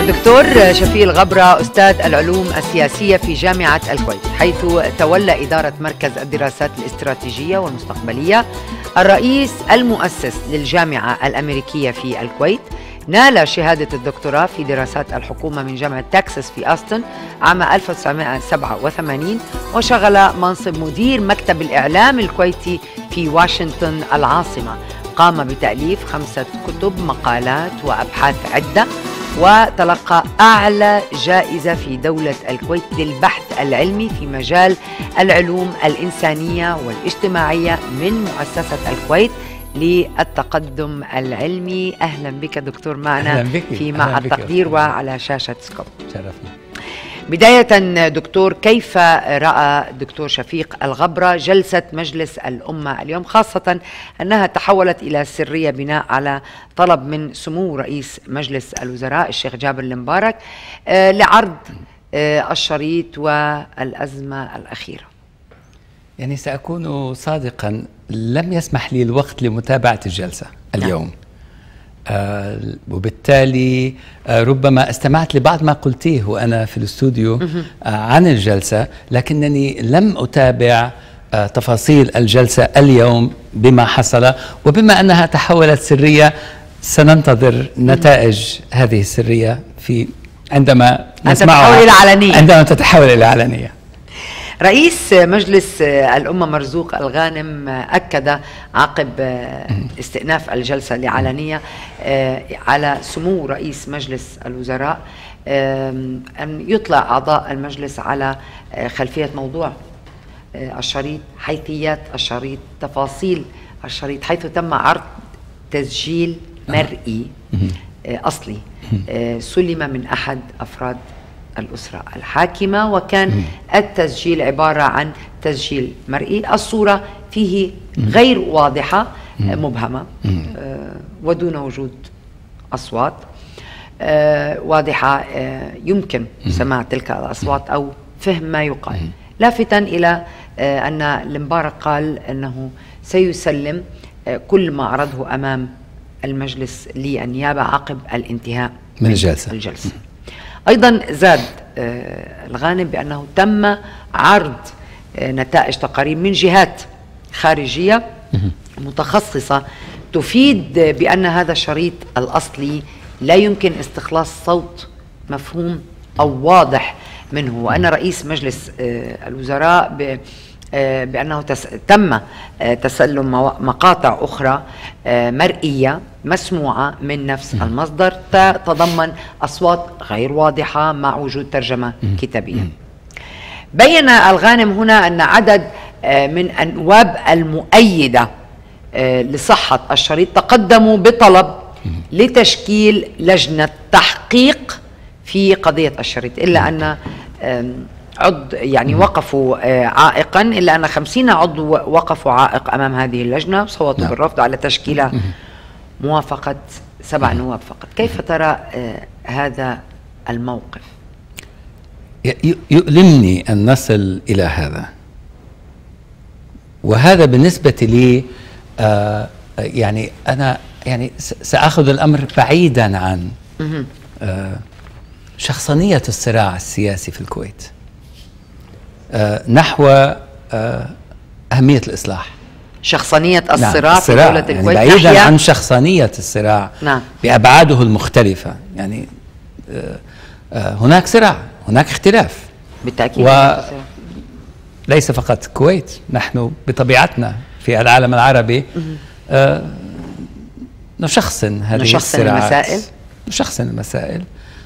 دكتور شفيق الغبرة أستاذ العلوم السياسية في جامعة الكويت، حيث تولى إدارة مركز الدراسات الاستراتيجية والمستقبلية. الرئيس المؤسس للجامعة الأمريكية في الكويت، نال شهادة الدكتوراه في دراسات الحكومة من جامعة تكساس في أوستن عام 1987، وشغل منصب مدير مكتب الإعلام الكويتي في واشنطن العاصمة. قام بتأليف 5 كتب، مقالات وأبحاث عدة، وتلقى أعلى جائزة في دولة الكويت للبحث العلمي في مجال العلوم الإنسانية والاجتماعية من مؤسسة الكويت للتقدم العلمي. أهلا بك دكتور معنا في مع التقدير وعلى شاشة سكوب. شرفني. بداية دكتور، كيف رأى دكتور شفيق الغبرة جلسة مجلس الأمة اليوم، خاصة أنها تحولت إلى سرية بناء على طلب من سمو رئيس مجلس الوزراء الشيخ جابر المبارك لعرض الشريط والأزمة الأخيرة؟ يعني سأكون صادقا، لم يسمح لي الوقت لمتابعة الجلسة اليوم. وبالتالي ربما استمعت لبعض ما قلتيه وأنا في الاستوديو عن الجلسة، لكنني لم أتابع تفاصيل الجلسة اليوم بما حصل. وبما أنها تحولت سرية، سننتظر نتائج هذه السرية عندما نسمعها، عندما تتحول إلى علنية. رئيس مجلس الأمة مرزوق الغانم أكد عقب استئناف الجلسة العلنية على سمو رئيس مجلس الوزراء أن يطلع أعضاء المجلس على خلفية موضوع الشريط، حيثيات الشريط، تفاصيل الشريط، حيث تم عرض تسجيل مرئي أصلي سلم من أحد أفراد الأسرة الحاكمة، وكان التسجيل عبارة عن تسجيل مرئي. الصورة فيه غير واضحة، مبهمة ودون وجود أصوات واضحة يمكن سماع تلك الأصوات أو فهم ما يقال، لافتا إلى أن المبارك قال أنه سيسلم كل ما عرضه أمام المجلس للنيابة عقب الانتهاء من الجلسة. أيضا زاد الغانم بأنه تم عرض نتائج تقارير من جهات خارجية متخصصة تفيد بأن هذا الشريط الأصلي لا يمكن استخلاص صوت مفهوم أو واضح منه، وأن رئيس مجلس الوزراء بأنه تم تسلم مقاطع أخرى مرئية مسموعة من نفس المصدر تتضمن أصوات غير واضحة مع وجود ترجمة كتابية. بيّن الغانم هنا أن عدد من النواب المؤيدة لصحة الشريط تقدموا بطلب لتشكيل لجنة تحقيق في قضية الشريط، إلا أن وقفوا عائقا، إلا أن 50 عضو وقفوا عائق أمام هذه اللجنة، صوتوا بالرفض على تشكيلها موافقة 7 نواب فقط. كيف ترى هذا الموقف؟ يؤلمني أن نصل إلى هذا، وهذا بالنسبة لي يعني أنا سأخذ الأمر بعيدا عن شخصنية الصراع السياسي في الكويت نحو أهمية الإصلاح. شخصنية الصراع في دولة الكويت بعيدا عن شخصنية الصراع بأبعاده المختلفة. هناك صراع، هناك اختلاف بالتأكيد، وليس فقط الكويت، نحن بطبيعتنا في العالم العربي نشخصن هذه الصراعات، نشخصن المسائل،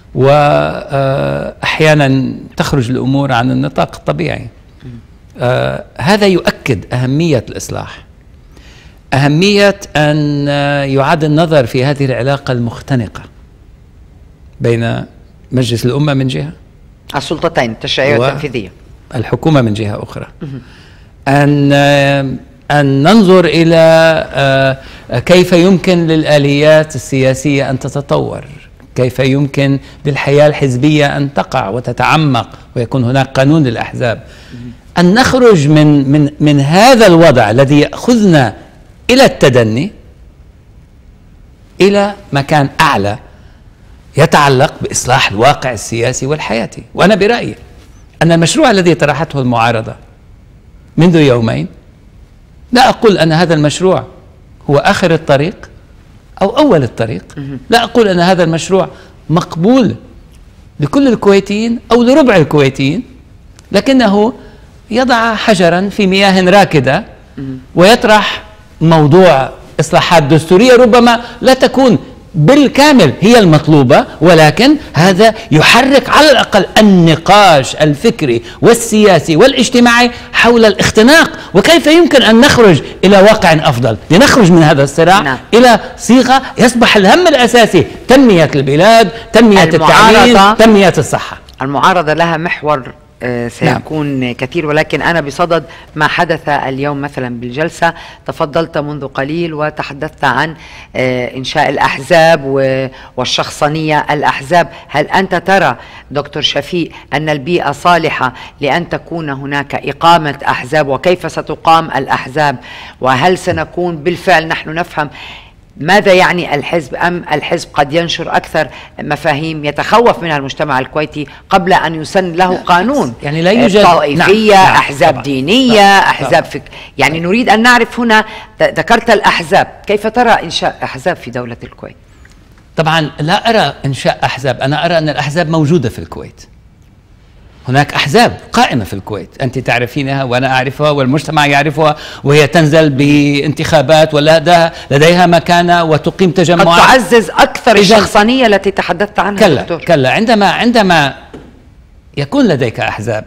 وأحيانا تخرج الأمور عن النطاق الطبيعي. هذا يؤكد أهمية الإصلاح، أهمية أن يعاد النظر في هذه العلاقة المختنقة بين مجلس الأمة من جهة، السلطتين التشريعية والتنفيذية، الحكومة من جهة أخرى، أن ننظر إلى كيف يمكن للآليات السياسية أن تتطور، كيف يمكن للحياة الحزبية أن تقع وتتعمق ويكون هناك قانون للأحزاب، أن نخرج من هذا الوضع الذي يأخذنا إلى التدني إلى مكان أعلى يتعلق بإصلاح الواقع السياسي والحياتي. وأنا برأيي أن المشروع الذي طرحته المعارضة منذ يومين، لا أقول أن هذا المشروع هو آخر الطريق أو أول الطريق، لا أقول أن هذا المشروع مقبول لكل الكويتيين أو لربع الكويتيين، لكنه يضع حجرا في مياه راكدة ويطرح موضوع إصلاحات دستورية ربما لا تكون بالكامل هي المطلوبة، ولكن هذا يحرك على الأقل النقاش الفكري والسياسي والاجتماعي حول الاختناق، وكيف يمكن أن نخرج إلى واقع أفضل، لنخرج من هذا الصراع نعم. إلى صيغة يصبح الهم الأساسي تنمية البلاد، تنمية التعليم، تنمية الصحة. المعارضة لها محور سيكون نعم. كثير، ولكن أنا بصدد ما حدث اليوم مثلا بالجلسة، تفضلت منذ قليل وتحدثت عن إنشاء الأحزاب والشخصنية الأحزاب. هل أنت ترى دكتور شفيق أن البيئة صالحة لأن تكون هناك إقامة أحزاب، وكيف ستقام الأحزاب، وهل سنكون بالفعل نحن نفهم ماذا يعني الحزب، أم الحزب قد ينشر أكثر مفاهيم يتخوف منها المجتمع الكويتي قبل أن يسن له قانون؟ يعني لا يوجد طائفية، نعم. أحزاب طبعا. دينية، أحزاب يعني نريد أن نعرف هنا. ذكرت الأحزاب، كيف ترى إنشاء أحزاب في دولة الكويت؟ طبعا لا أرى إنشاء أحزاب، أنا أرى أن الأحزاب موجودة في الكويت. هناك أحزاب قائمة في الكويت، أنت تعرفينها وأنا أعرفها والمجتمع يعرفها، وهي تنزل بانتخابات ولديها مكانة وتقيم تجمعات قد تعزز أكثر الشخصنية التي تحدثت عنها. كلا عندما يكون لديك أحزاب،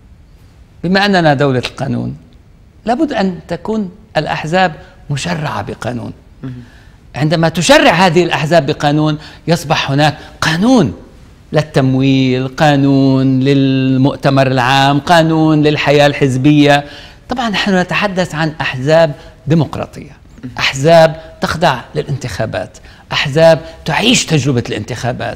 بما أننا دولة القانون لابد أن تكون الأحزاب مشرعة بقانون. عندما تشرع هذه الأحزاب بقانون يصبح هناك قانون للتمويل، قانون للمؤتمر العام، قانون للحياة الحزبية. طبعا نحن نتحدث عن أحزاب ديمقراطية، أحزاب تخضع للانتخابات، أحزاب تعيش تجربة الانتخابات.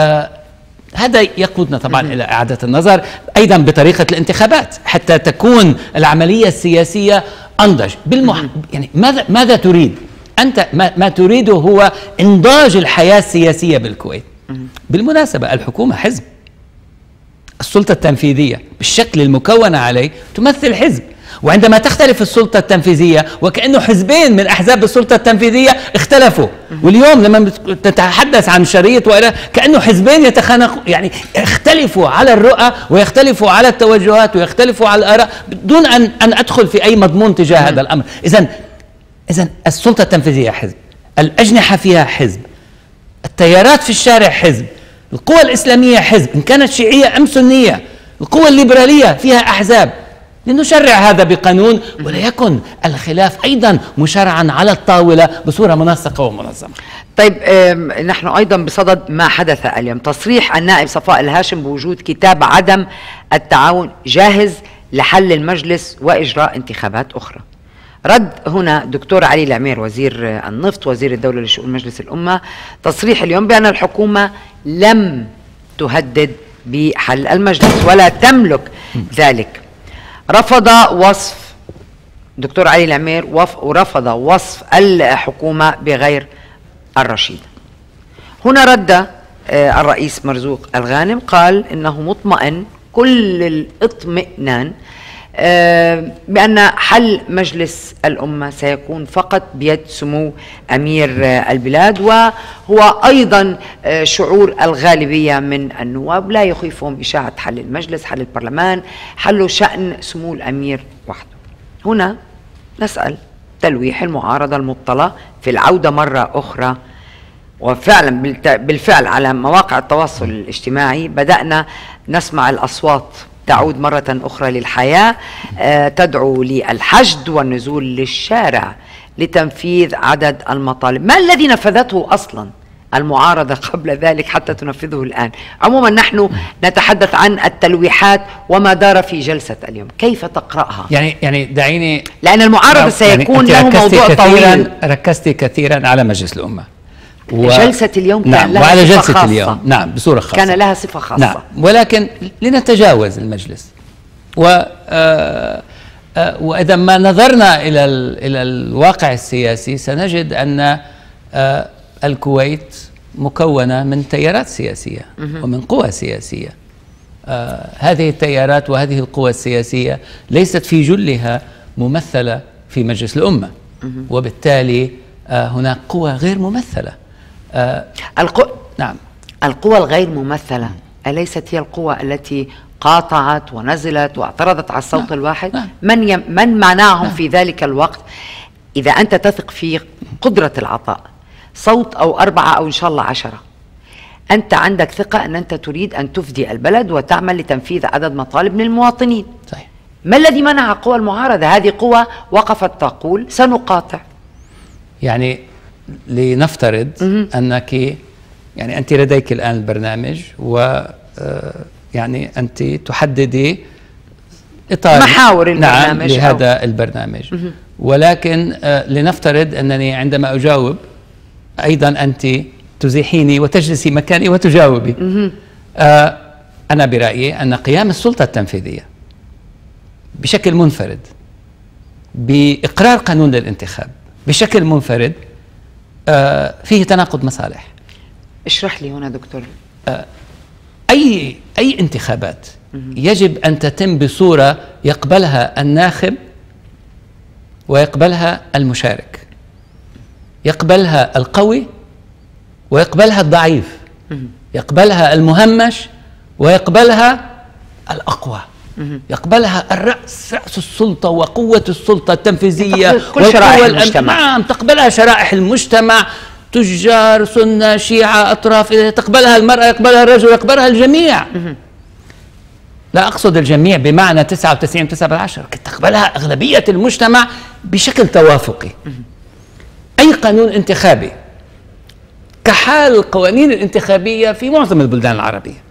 هذا يقودنا طبعا إلى إعادة النظر أيضا بطريقة الانتخابات حتى تكون العملية السياسية أنضج. يعني ماذا تريد؟ أنت ما تريده هو إنضاج الحياة السياسية بالكويت. بالمناسبة الحكومة حزب، السلطة التنفيذية بالشكل المكون عليه تمثل حزب، وعندما تختلف السلطة التنفيذية وكأنه حزبين من أحزاب السلطة التنفيذية اختلفوا، واليوم لما تتحدث عن شريط وإلى كأنه حزبين يتخانقوا، يعني يختلفوا على الرؤى ويختلفوا على التوجهات ويختلفوا على الآراء بدون أن أدخل في أي مضمون تجاه هذا الأمر. إذن السلطة التنفيذية حزب، الأجنحة فيها حزب، التيارات في الشارع حزب، القوى الإسلامية حزب إن كانت شيعية أم سنية، القوى الليبرالية فيها أحزاب. لنشرع هذا بقانون ولا يكن الخلاف أيضا مشرعا على الطاولة بصورة منسقة ومنظمة. طيب نحن أيضا بصدد ما حدث اليوم، تصريح النائب صفاء الهاشم بوجود كتاب عدم التعاون جاهز لحل المجلس وإجراء انتخابات أخرى. رد هنا دكتور علي العمير وزير النفط وزير الدولة لشؤون مجلس الأمة تصريح اليوم بأن الحكومة لم تهدد بحل المجلس ولا تملك ذلك. رفض وصف دكتور علي العمير ورفض وصف الحكومة بغير الرشيدة. هنا رد الرئيس مرزوق الغانم، قال إنه مطمئن كل الاطمئنان بأن حل مجلس الأمة سيكون فقط بيد سمو أمير البلاد، وهو أيضا شعور الغالبية من النواب لا يخيفهم إشاعة حل المجلس، حل البرلمان، حل شأن سمو الأمير وحده. هنا نسأل تلويح المعارضة المبطلة في العودة مرة أخرى، وفعلا بالفعل على مواقع التواصل الاجتماعي بدأنا نسمع الأصوات تعود مرة أخرى للحياة، تدعو للحشد والنزول للشارع لتنفيذ عدد المطالب. ما الذي نفذته أصلا المعارضة قبل ذلك حتى تنفذه الآن؟ عموما نحن نتحدث عن التلويحات وما دار في جلسة اليوم، كيف تقرأها؟ يعني دعيني، لأن المعارضة سيكون له موضوع طويل. ركزت كثيرا على مجلس الأمة جلسة اليوم كان نعم، لها وعلى صفة جلسة خاصة. اليوم نعم بصورة خاصة كان لها صفة خاصة. نعم، ولكن لنتجاوز المجلس وإذا ما نظرنا إلى الواقع السياسي سنجد أن الكويت مكونة من تيارات سياسية ومن قوى سياسية. هذه التيارات وهذه القوى السياسية ليست في جلها ممثلة في مجلس الأمة، وبالتالي هناك قوى غير ممثلة. نعم، القوى الغير ممثلة أليست هي القوى التي قاطعت ونزلت واعترضت على الصوت الواحد؟ من منعهم في ذلك الوقت؟ إذا أنت تثق في قدرة العطاء، صوت أو 4 أو إن شاء الله 10، أنت عندك ثقة أن أنت تريد أن تفدي البلد وتعمل لتنفيذ عدد مطالب من المواطنين. صحيح. ما الذي منع قوى المعارضة؟ هذه قوى وقفت تقول سنقاطع. يعني لنفترض أنك يعني أنت لديك الآن البرنامج، و يعني أنت تحددي إطار محاور البرنامج، نعم، لهذا البرنامج. ولكن لنفترض أنني عندما أجاوب أيضا أنت تزيحيني وتجلسي مكاني وتجاوبي. أنا برأيي أن قيام السلطة التنفيذية بشكل منفرد بإقرار قانون للانتخاب بشكل منفرد فيه تناقض مصالح. اشرح لي هنا دكتور. أي انتخابات يجب أن تتم بصورة يقبلها الناخب ويقبلها المشارك، يقبلها القوي ويقبلها الضعيف، يقبلها المهمش ويقبلها الأقوى، يقبلها رأس السلطة وقوة السلطة التنفيذية كل شرائح المجتمع. نعم، تقبلها شرائح المجتمع، تجار، سنة، شيعة، أطراف، تقبلها المرأة، يقبلها الرجل، يقبلها الجميع. لا أقصد الجميع بمعنى 99.9، تقبلها أغلبية المجتمع بشكل توافقي. أي قانون انتخابي كحال القوانين الانتخابية في معظم البلدان العربية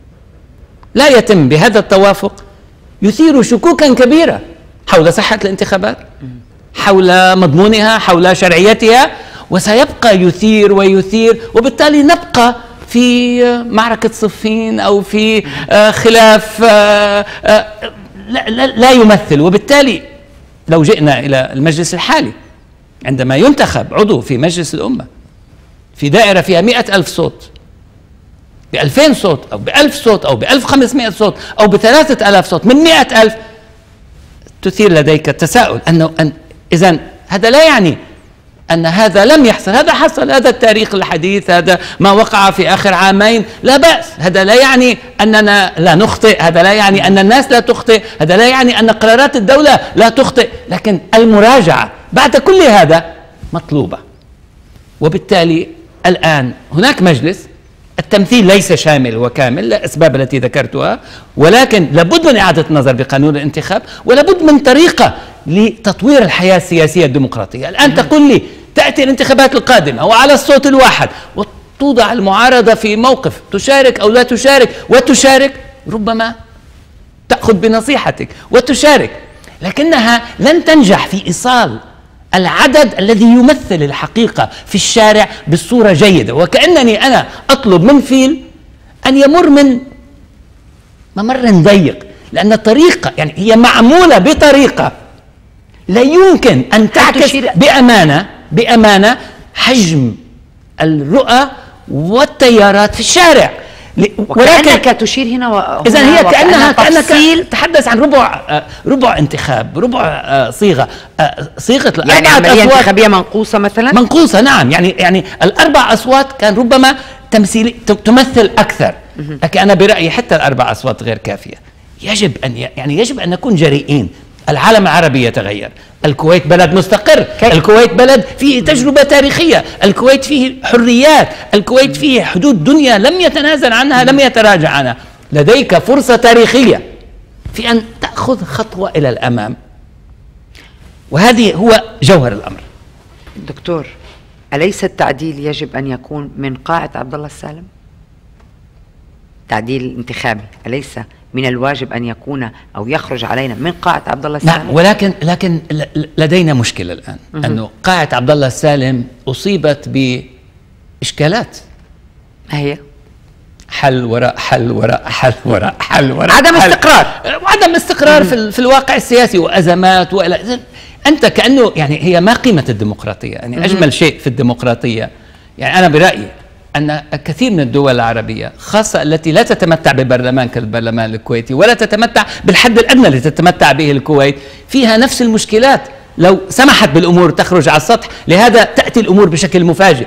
لا يتم بهذا التوافق يثير شكوكا كبيرة حول صحة الانتخابات، حول مضمونها، حول شرعيتها، وسيبقى يثير ويثير، وبالتالي نبقى في معركة صفين أو في خلاف لا يمثل. وبالتالي لو جئنا إلى المجلس الحالي، عندما ينتخب عضو في مجلس الأمة في دائرة فيها 100,000 صوت، ب2000 صوت أو ب1000 صوت أو ب1500 صوت أو ب3000 صوت من 100,000، تثير لديك التساؤل أنه إذن هذا لا يعني أن هذا لم يحصل، هذا حصل، هذا التاريخ الحديث، هذا ما وقع في آخر عامين، لا بأس. هذا لا يعني أننا لا نخطئ، هذا لا يعني أن الناس لا تخطئ، هذا لا يعني أن قرارات الدولة لا تخطئ، لكن المراجعة بعد كل هذا مطلوبة. وبالتالي الآن هناك مجلس، التمثيل ليس شامل وكامل لأسباب التي ذكرتها، ولكن لابد من إعادة النظر بقانون الانتخاب، ولابد من طريقة لتطوير الحياة السياسية الديمقراطية. الآن تقول لي تأتي الانتخابات القادمة وعلى الصوت الواحد وتوضع المعارضة في موقف تشارك أو لا تشارك، وتشارك ربما تأخذ بنصيحتك وتشارك، لكنها لن تنجح في إيصال العدد الذي يمثل الحقيقة في الشارع بالصورة جيدة. وكأنني أنا أطلب من فيل أن يمر من ممر ضيق، لأن الطريقة يعني هي معمولة بطريقة لا يمكن أن تعكس بأمانة حجم الرؤى والتيارات في الشارع. ولكنك تشير هنا إذن هي كأنك تحدث عن ربع انتخاب، ربع صيغة يعني عملية انتخابية منقوصة مثلا. منقوصة، نعم. يعني الأربع أصوات كان ربما تمثيل تمثل أكثر، لكن أنا برأيي حتى الأربع أصوات غير كافية. يجب أن نكون جريئين. العالم العربي يتغير، الكويت بلد مستقر، الكويت بلد فيه تجربة تاريخية، الكويت فيه حريات، الكويت فيه حدود دنيا لم يتنازل عنها، لم يتراجع عنها. لديك فرصة تاريخية في أن تأخذ خطوة إلى الأمام، وهذه هو جوهر الأمر. دكتور، أليس التعديل يجب أن يكون من قاعة عبد الله السالم؟ تعديل الانتخابي أليس من الواجب أن يكون أو يخرج علينا من قاعة عبد الله السالم؟ نعم، ولكن لدينا مشكلة الآن، أنه قاعة عبد الله السالم أصيبت بإشكالات. ما هي؟ حل وراء حل وراء حل وراء حل وراء عدم استقرار، وعدم استقرار في الواقع السياسي وأزمات أنت كأنه يعني هي ما قيمة الديمقراطية؟ يعني أجمل شيء في الديمقراطية، يعني أنا برأيي أن كثير من الدول العربية خاصة التي لا تتمتع ببرلمان كالبرلمان الكويتي ولا تتمتع بالحد الأدنى الذي تتمتع به الكويت فيها نفس المشكلات لو سمحت بالأمور تخرج على السطح. لهذا تأتي الأمور بشكل مفاجئ.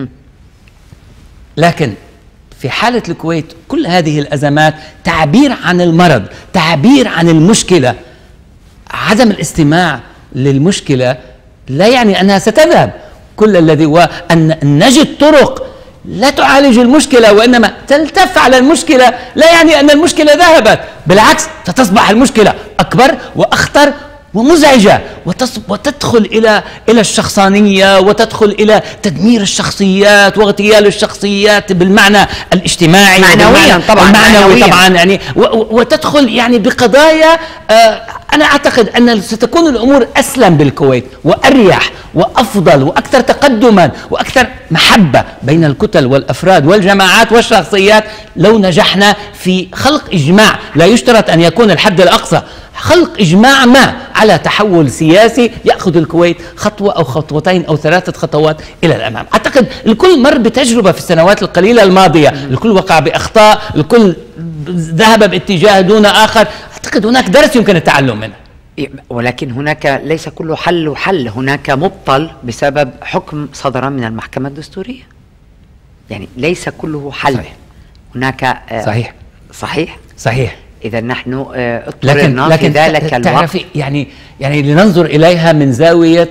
لكن في حالة الكويت كل هذه الأزمات تعبير عن المرض، تعبير عن المشكلة. عدم الاستماع للمشكلة لا يعني أنها ستذهب. كل الذي هو أن نجد طرق لا تعالج المشكلة وإنما تلتف على المشكلة، لا يعني أن المشكلة ذهبت، بالعكس ستصبح المشكلة أكبر وأخطر ومزعجة وتدخل إلى الشخصانية وتدخل إلى تدمير الشخصيات واغتيال الشخصيات بالمعنى الاجتماعي معنويا طبعا، المعنوي طبعا يعني وتدخل يعني بقضايا. أنا أعتقد أن ستكون الأمور أسلم بالكويت وأريح وأفضل وأكثر تقدما وأكثر محبة بين الكتل والأفراد والجماعات والشخصيات لو نجحنا في خلق إجماع. لا يشترط أن يكون الحد الأقصى، خلق إجماع ما على تحول سياسي يأخذ الكويت خطوة أو خطوتين أو 3 خطوات إلى الأمام. أعتقد الكل مر بتجربة في السنوات القليلة الماضية، الكل وقع بأخطاء، الكل ذهب باتجاه دون آخر. أعتقد هناك درس يمكن التعلم منه. ولكن هناك ليس كله حل وحل، هناك مبطل بسبب حكم صدر من المحكمة الدستورية. يعني ليس كله حل. صحيح. هناك صحيح. إذا نحن اضطررنا في ذلك الوقت يعني لننظر إليها من زاوية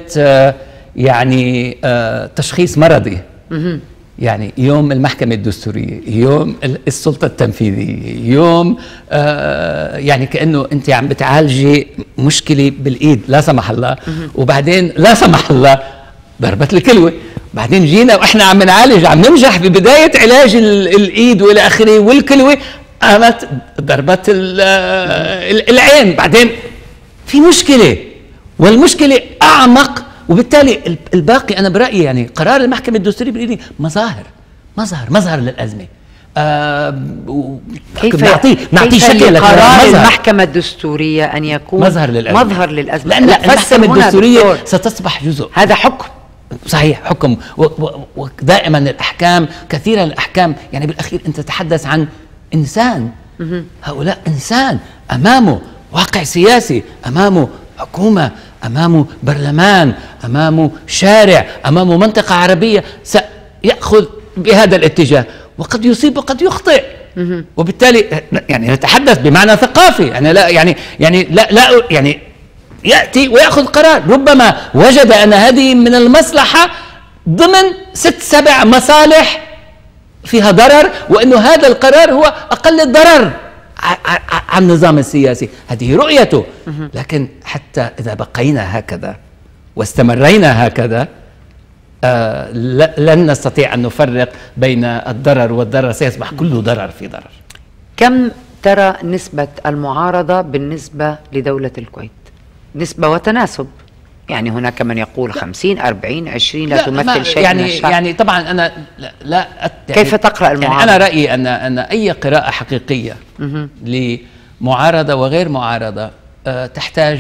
تشخيص مرضي. يعني يوم المحكمة الدستورية، يوم السلطة التنفيذية، يوم يعني كأنه أنت عم بتعالجي مشكلة بالإيد لا سمح الله، وبعدين لا سمح الله ضربت الكلوة، بعدين جينا وإحنا عم نعالج، عم ننجح ببداية علاج الإيد والى آخره، والكلوة قامت ضربت العين. بعدين في مشكلة، والمشكلة أعمق، وبالتالي الباقي أنا برأيي يعني قرار المحكمة الدستورية برأيي مظهر للأزمة. كيف نعطيه شكل قرار المحكمة الدستورية أن يكون مظهر للأزمة؟ لأن المحكمة الدستورية ستصبح جزء. هذا حكم صحيح، حكم. ودائما الأحكام، كثيرا الأحكام يعني بالأخير أنت تتحدث عن إنسان. هؤلاء إنسان أمامه واقع سياسي، أمامه حكومة، أمامه برلمان، أمامه شارع، أمامه منطقة عربية سيأخذ بهذا الاتجاه، وقد يصيب وقد يخطئ. وبالتالي يعني نتحدث بمعنى ثقافي. يعني لا يعني يأتي ويأخذ قرار ربما وجد أن هذه من المصلحة ضمن 6-7 مصالح فيها ضرر، وأنه هذا القرار هو أقل الضرر عن النظام السياسي. هذه رؤيته. لكن حتى إذا بقينا هكذا واستمرينا هكذا لن نستطيع أن نفرق بين الضرر والضرر، سيصبح كله ضرر في ضرر. كم ترى نسبة المعارضة بالنسبة لدولة الكويت؟ نسبة وتناسب، يعني هناك من يقول 50 40 20 لا تمثل شيء من الشعب. يعني طبعا أنا لا كيف تقرأ المعارضة؟ يعني أنا رأيي أن أي قراءة حقيقية لمعارضة وغير معارضة تحتاج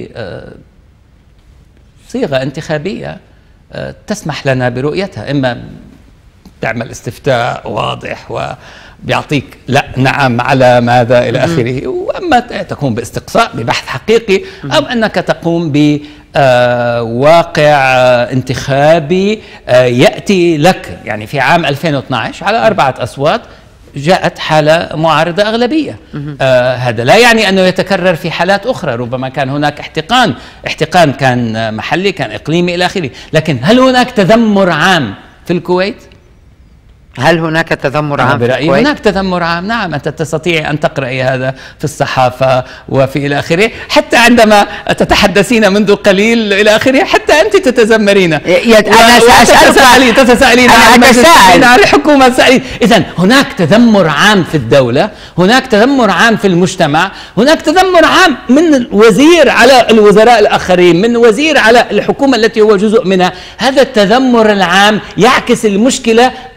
لصيغة انتخابية تسمح لنا برؤيتها. إما تعمل استفتاء واضح وبيعطيك لا نعم على ماذا إلى آخره، وأما تقوم باستقصاء ببحث حقيقي، أو أنك تقوم بواقع انتخابي يأتي لك. يعني في عام 2012 على 4 أصوات جاءت حالة معارضة أغلبية. هذا لا يعني أنه يتكرر في حالات أخرى، ربما كان هناك احتقان كان محلي، كان إقليمي إلى آخره. لكن هل هناك تذمر عام في الكويت؟ هل هناك تذمر عام في الكويت؟ هناك تذمر عام، نعم. أنت تستطيع أن تقرأي هذا في الصحافة وفي إلى آخره، حتى عندما تتحدثين منذ قليل إلى آخره حتى أنت تتذمرين. أنا تتساءلين عن الحكومة. إذن هناك تذمر عام في الدولة، هناك تذمر عام في المجتمع، هناك تذمر عام من الوزير على الوزراء الآخرين، من وزير على الحكومة التي هو جزء منها. هذا التذمر العام يعكس المشكلة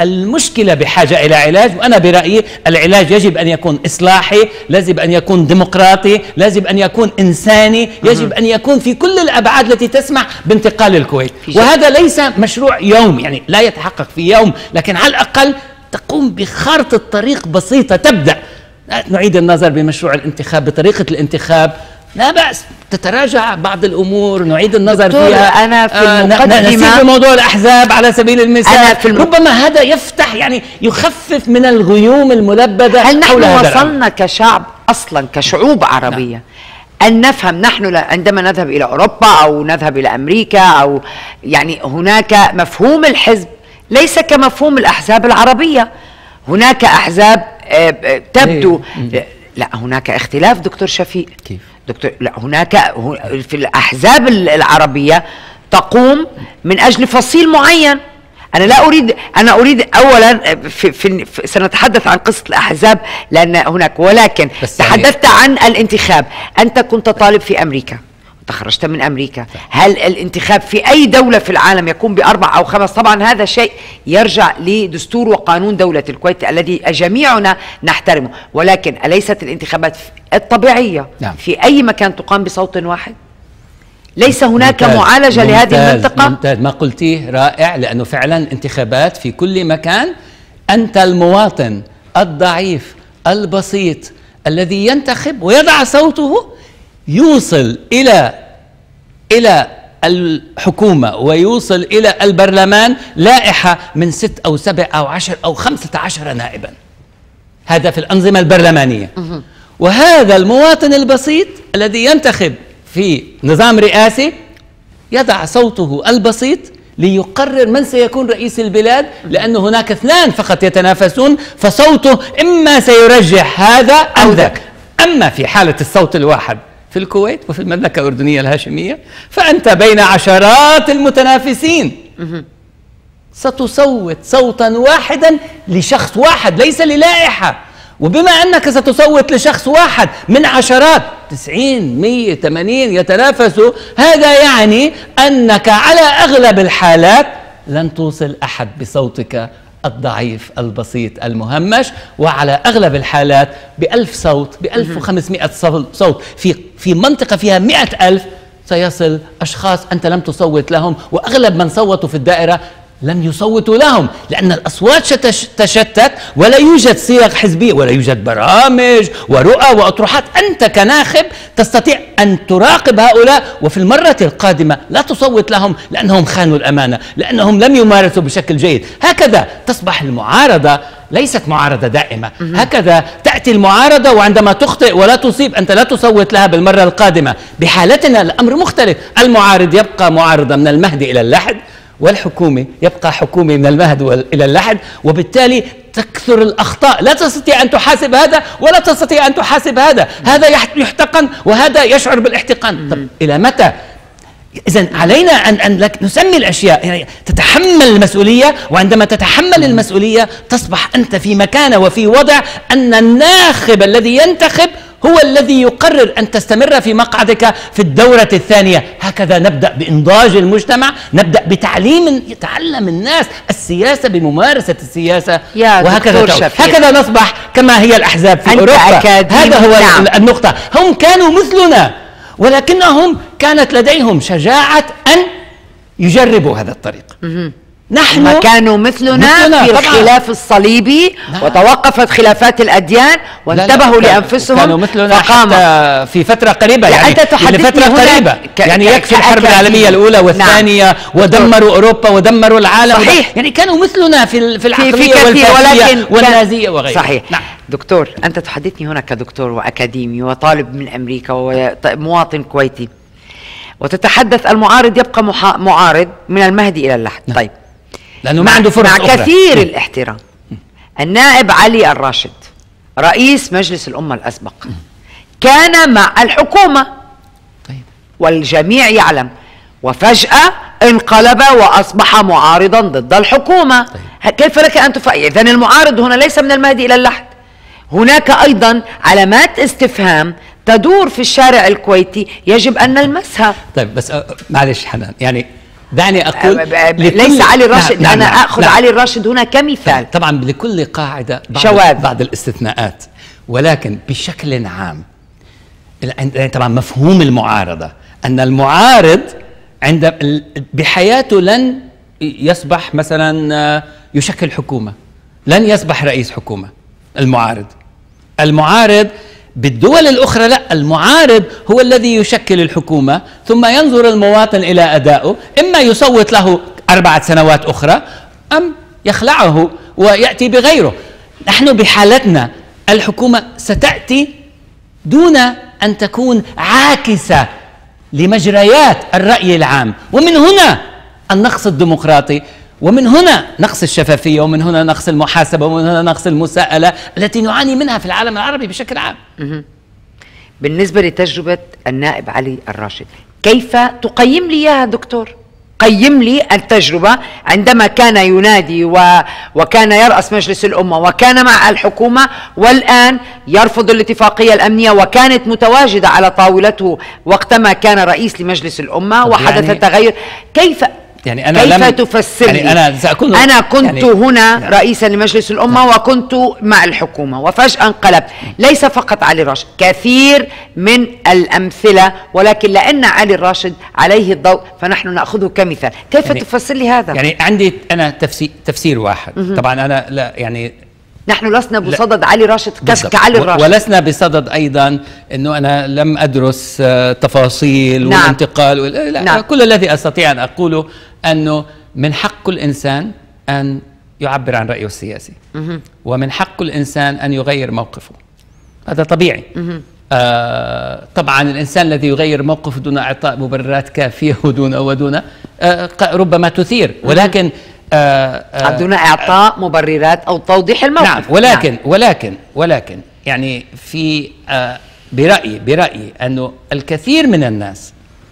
المشكلة بحاجة إلى علاج، وأنا برأيي العلاج يجب أن يكون إصلاحي، يجب أن يكون ديمقراطي، يجب أن يكون إنساني، يجب أن يكون في كل الأبعاد التي تسمح بانتقال الكويت. وهذا ليس مشروع يوم، يعني لا يتحقق في يوم، لكن على الأقل تقوم بخارطة طريق بسيطة تبدأ. نعيد النظر بمشروع الانتخاب، بطريقة الانتخاب لا بأس، تتراجع بعض الأمور نعيد النظر فيها. أنا في المقدمة نسيب بموضوع الأحزاب على سبيل المثال، ربما هذا يفتح يعني يخفف من الغيوم الملبدة. هل نحن وصلنا كشعب أصلا كشعوب عربية أن نفهم نحن عندما نذهب إلى أوروبا أو نذهب إلى أمريكا أو يعني هناك مفهوم الحزب ليس كمفهوم الأحزاب العربية؟ هناك أحزاب تبدو لا هناك اختلاف دكتور شفيق. كيف؟ دكتور لا هناك في الأحزاب العربية تقوم من أجل فصيل معين. أنا أريد أولا سنتحدث عن قصة الأحزاب لأن هناك، ولكن تحدثت عن الانتخاب. أنت كنت طالب في أمريكا وتخرجت من أمريكا، هل الانتخاب في أي دولة في العالم يكون ب4 أو 5؟ طبعا هذا شيء يرجع لدستور وقانون دولة الكويت الذي جميعنا نحترمه، ولكن أليست الانتخابات الطبيعية في أي مكان تقام بصوت واحد؟ ليس هناك معالجة لهذه المنطقة؟ ممتاز، ما قلتيه رائع، لأنه فعلا انتخابات في كل مكان. أنت المواطن الضعيف البسيط الذي ينتخب ويضع صوته يوصل إلى الحكومة ويوصل إلى البرلمان لائحة من 6 أو 7 أو 10 أو 15 نائبا. هذا في الأنظمة البرلمانية. وهذا المواطن البسيط الذي ينتخب في نظام رئاسي يضع صوته البسيط ليقرر من سيكون رئيس البلاد، لأن هناك 2 فقط يتنافسون، فصوته إما سيرجح هذا أو ذاك. أما في حالة الصوت الواحد في الكويت وفي المملكة الأردنية الهاشمية فأنت بين عشرات المتنافسين، ستصوت صوتا واحدا لشخص واحد ليس للائحة. وبما أنك ستصوت لشخص واحد من عشرات 90 100 80 يتنافسوا، هذا يعني أنك على أغلب الحالات لن توصل أحد بصوتك الضعيف البسيط المهمش، وعلى أغلب الحالات ب1000 صوت ب1500 صوت في منطقة فيها 100,000 سيصل أشخاص أنت لم تصوت لهم، وأغلب من صوتوا في الدائرة لم يصوتوا لهم، لأن الأصوات تشتت ولا يوجد صيغ حزبية ولا يوجد برامج ورؤى وأطروحات. أنت كناخب تستطيع أن تراقب هؤلاء، وفي المرة القادمة لا تصوت لهم لأنهم خانوا الأمانة، لأنهم لم يمارسوا بشكل جيد. هكذا تصبح المعارضة ليست معارضة دائمة. هكذا تأتي المعارضة وعندما تخطئ ولا تصيب أنت لا تصوت لها بالمرة القادمة. بحالتنا الأمر مختلف، المعارض يبقى معارضة من المهد إلى اللحد، والحكومة يبقى حكومة من المهد إلى اللحد، وبالتالي تكثر الأخطاء. لا تستطيع أن تحاسب هذا ولا تستطيع أن تحاسب هذا، هذا يحتقن وهذا يشعر بالاحتقان. طب إلى متى؟ إذن علينا أن نسمي الأشياء، يعني تتحمل المسؤولية، وعندما تتحمل المسؤولية تصبح أنت في مكانة وفي وضع أن الناخب الذي ينتخب هو الذي يقرر أن تستمر في مقعدك في الدورة الثانية. هكذا نبدأ بإنضاج المجتمع، نبدأ يتعلم الناس السياسة بممارسة السياسة، وهكذا هكذا نصبح كما هي الأحزاب في أوروبا. هذا هو النقطة. هم كانوا مثلنا، ولكنهم كانت لديهم شجاعة أن يجربوا هذا الطريق. نحن كانوا مثلنا في الخلاف الصليبي، وتوقفت خلافات الأديان وانتبهوا لأنفسهم، كانوا مثلنا حتى في فترة قريبة، يعني لفترة قريبة، يعني يكفي الحرب العالمية الأولى والثانية ودمروا أوروبا ودمروا العالم. صحيح. يعني كانوا مثلنا في العقلية والفاشية والنازية وغيرها. صحيح. دكتور، أنت تحدثني هنا كدكتور وأكاديمي وطالب من أمريكا ومواطن كويتي، وتتحدث المعارض يبقى معارض من المهد إلى اللحد. طيب، لأنه ما عنده فرص أخرى. مع كثير الاحترام، النائب علي الراشد رئيس مجلس الأمة الأسبق كان مع الحكومة، والجميع يعلم، وفجأة انقلب وأصبح معارضا ضد الحكومة. كيف لك أن تفعل؟ إذن المعارض هنا ليس من المهد إلى اللحد. هناك أيضا علامات استفهام تدور في الشارع الكويتي يجب أن نلمسها. طيب بس معلش حنان، يعني دعني أقول ليس علي الراشد. نعم أنا نعم أخذ نعم علي الراشد هنا كمثال. طبعا لكل قاعدة شواذ بعض الاستثناءات، ولكن بشكل عام طبعا مفهوم المعارضة أن المعارض بحياته لن يصبح مثلا يشكل حكومة، لن يصبح رئيس حكومة. المعارض بالدول الأخرى لا، المعارض هو الذي يشكل الحكومة، ثم ينظر المواطن إلى أدائه، إما يصوت له 4 سنوات أخرى أم يخلعه ويأتي بغيره. نحن بحالتنا الحكومة ستأتي دون أن تكون عاكسة لمجريات الرأي العام، ومن هنا النقص الديمقراطي، ومن هنا نقص الشفافية، ومن هنا نقص المحاسبة، ومن هنا نقص المساءلة التي نعاني منها في العالم العربي بشكل عام. بالنسبة لتجربة النائب علي الراشد، كيف تقيم لي إياها دكتور؟ قيم لي التجربة عندما كان ينادي وكان يرأس مجلس الأمة وكان مع الحكومة، والآن يرفض الاتفاقية الأمنية، وكانت متواجدة على طاولته وقتما كان رئيس لمجلس الأمة وحدث تغير. كيف كيف تفسر لي؟ أنا كنت هنا رئيسا لمجلس الأمة وكنت مع الحكومة وفجأة انقلبت. ليس فقط علي الراشد، كثير من الأمثلة، ولكن لأن علي الراشد عليه الضوء فنحن نأخذه كمثال. كيف تفسر لي هذا؟ يعني عندي أنا تفسير واحد. طبعا أنا لا يعني نحن لسنا بصدد علي راشد كعلي الراشد، ولسنا بصدد أيضا أنه أنا لم أدرس تفاصيل والانتقال لا. كل الذي أستطيع أن أقوله أنه من حق كل إنسان أن يعبر عن رأيه السياسي، ومن حق كل إنسان أن يغير موقفه، هذا طبيعي. طبعا الإنسان الذي يغير موقفه دون إعطاء مبررات كافية ودون ربما تثير، ولكن دون إعطاء مبررات أو توضيح الموقف. نعم، ولكن يعني في برأيي أنه الكثير من الناس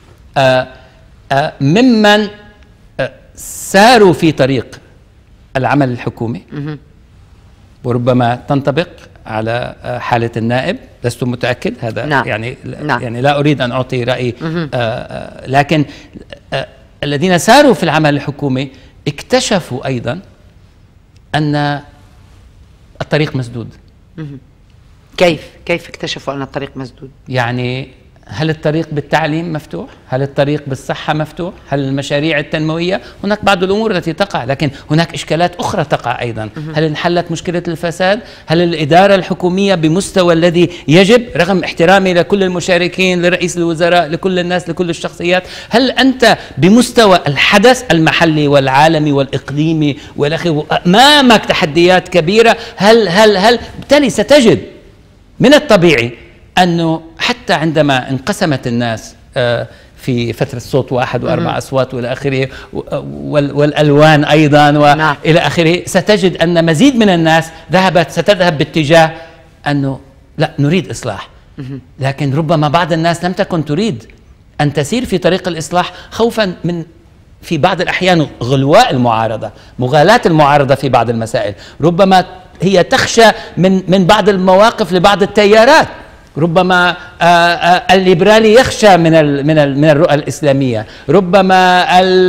ممن ساروا في طريق العمل الحكومي، وربما تنطبق على حالة النائب، لست متأكد هذا. يعني لا أريد أن أعطي رأيي، لكن الذين ساروا في العمل الحكومي اكتشفوا أيضا أن الطريق مسدود. كيف اكتشفوا أن الطريق مسدود؟ يعني هل الطريق بالتعليم مفتوح؟ هل الطريق بالصحة مفتوح؟ هل المشاريع التنموية؟ هناك بعض الأمور التي تقع، لكن هناك إشكالات أخرى تقع أيضا. هل انحلت مشكلة الفساد؟ هل الإدارة الحكومية بمستوى الذي يجب، رغم احترامي لكل المشاركين، لرئيس الوزراء، لكل الناس، لكل الشخصيات، هل أنت بمستوى الحدث المحلي والعالمي والإقليمي والأخير أمامك تحديات كبيرة؟ هل بالتالي ستجد من الطبيعي أنه حتى عندما انقسمت الناس في فترة صوت واحد و4 أصوات والى آخره، والألوان أيضا وإلى آخره، ستجد أن مزيد من الناس ستذهب باتجاه أنه لا، نريد إصلاح. لكن ربما بعض الناس لم تكن تريد أن تسير في طريق الإصلاح، خوفا من في بعض الأحيان غلواء المعارضة، مغالاة المعارضة في بعض المسائل. ربما هي تخشى من بعض المواقف لبعض التيارات. ربما الليبرالي يخشى من الرؤى الإسلامية، ربما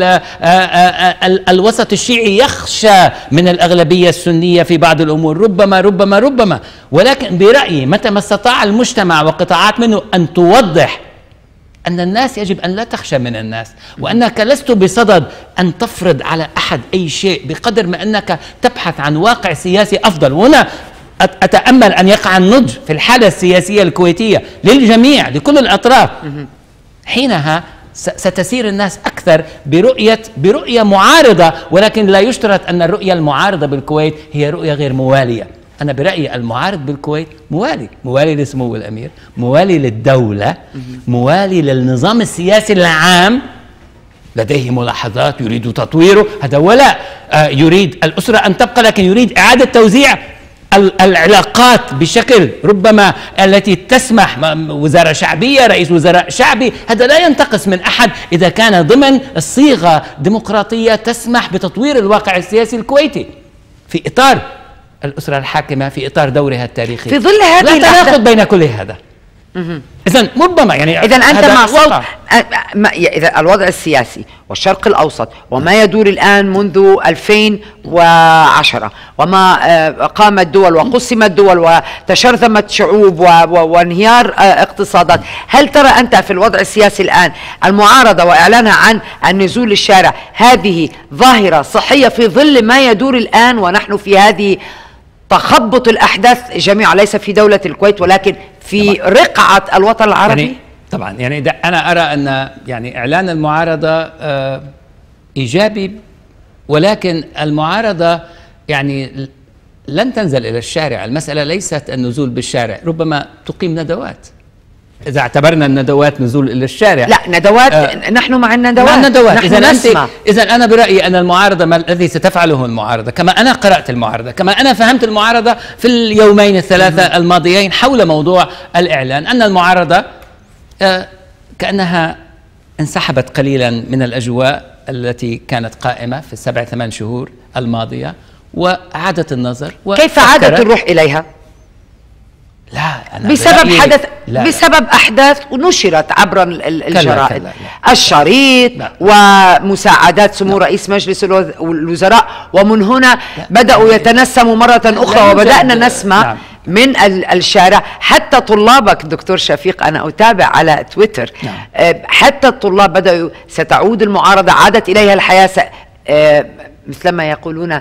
الوسط الشيعي يخشى من الأغلبية السنية في بعض الأمور، ربما. ولكن برأيي متى ما استطاع المجتمع وقطاعات منه أن توضح أن الناس يجب أن لا تخشى من الناس، وأنك لست بصدد أن تفرض على أحد أي شيء بقدر ما أنك تبحث عن واقع سياسي أفضل. وهنا أتأمل أن يقع النضج في الحالة السياسية الكويتية للجميع، لكل الأطراف. حينها ستسير الناس أكثر برؤية معارضة، ولكن لا يشترط أن الرؤية المعارضة بالكويت هي رؤية غير موالية. أنا برأيي المعارض بالكويت موالي لسمو الأمير، موالي للدولة، موالي للنظام السياسي العام، لديه ملاحظات يريد تطويره، هذا ولا يريد الأسرة أن تبقى، لكن يريد إعادة توزيع العلاقات بشكل ربما التي تسمح، وزارة شعبية، رئيس وزراء شعبي، هذا لا ينتقص من أحد إذا كان ضمن الصيغة ديمقراطية تسمح بتطوير الواقع السياسي الكويتي في إطار الأسرة الحاكمة، في إطار دورها التاريخي. في ظل هذه لا تناقض بين كل هذا. إذا ربما يعني إذا أنت مع صوت واقع. إذا الوضع السياسي والشرق الأوسط وما يدور الآن منذ 2010 وما قامت دول وقسمت دول وتشرذمت شعوب وانهيار اقتصادات، هل ترى أنت في الوضع السياسي الآن المعارضة وإعلانها عن النزول للشارع هذه ظاهرة صحية في ظل ما يدور الآن ونحن في هذه تخبط الأحداث جميعا، ليس في دولة الكويت ولكن في رقعة الوطن العربي؟ يعني طبعا يعني أنا أرى أن يعني إعلان المعارضة إيجابي، ولكن المعارضة يعني لن تنزل إلى الشارع. المسألة ليست النزول بالشارع، ربما تقيم ندوات إذا اعتبرنا الندوات نزول إلى الشارع. لا ندوات، نحن مع الندوات. إذا أنا برأيي أن المعارضة ما الذي ستفعله المعارضة، كما أنا قرأت المعارضة، كما أنا فهمت المعارضة في اليومين الثلاثة الماضيين حول موضوع الإعلان، أن المعارضة كأنها انسحبت قليلا من الأجواء التي كانت قائمة في 7-8 شهور الماضية وأعادت النظر. كيف عادت الروح إليها؟ لا أنا بسبب أحداث نشرت عبر الجرائد، الشريط ومساعدات سمو رئيس مجلس الوزراء، ومن هنا بدأوا يتنسموا مرة أخرى وبدأنا نسمع من الشارع. حتى طلابك دكتور شفيق، أنا أتابع على تويتر، حتى الطلاب بدأوا ستعود المعارضة، عادت إليها الحياة، مثلما يقولون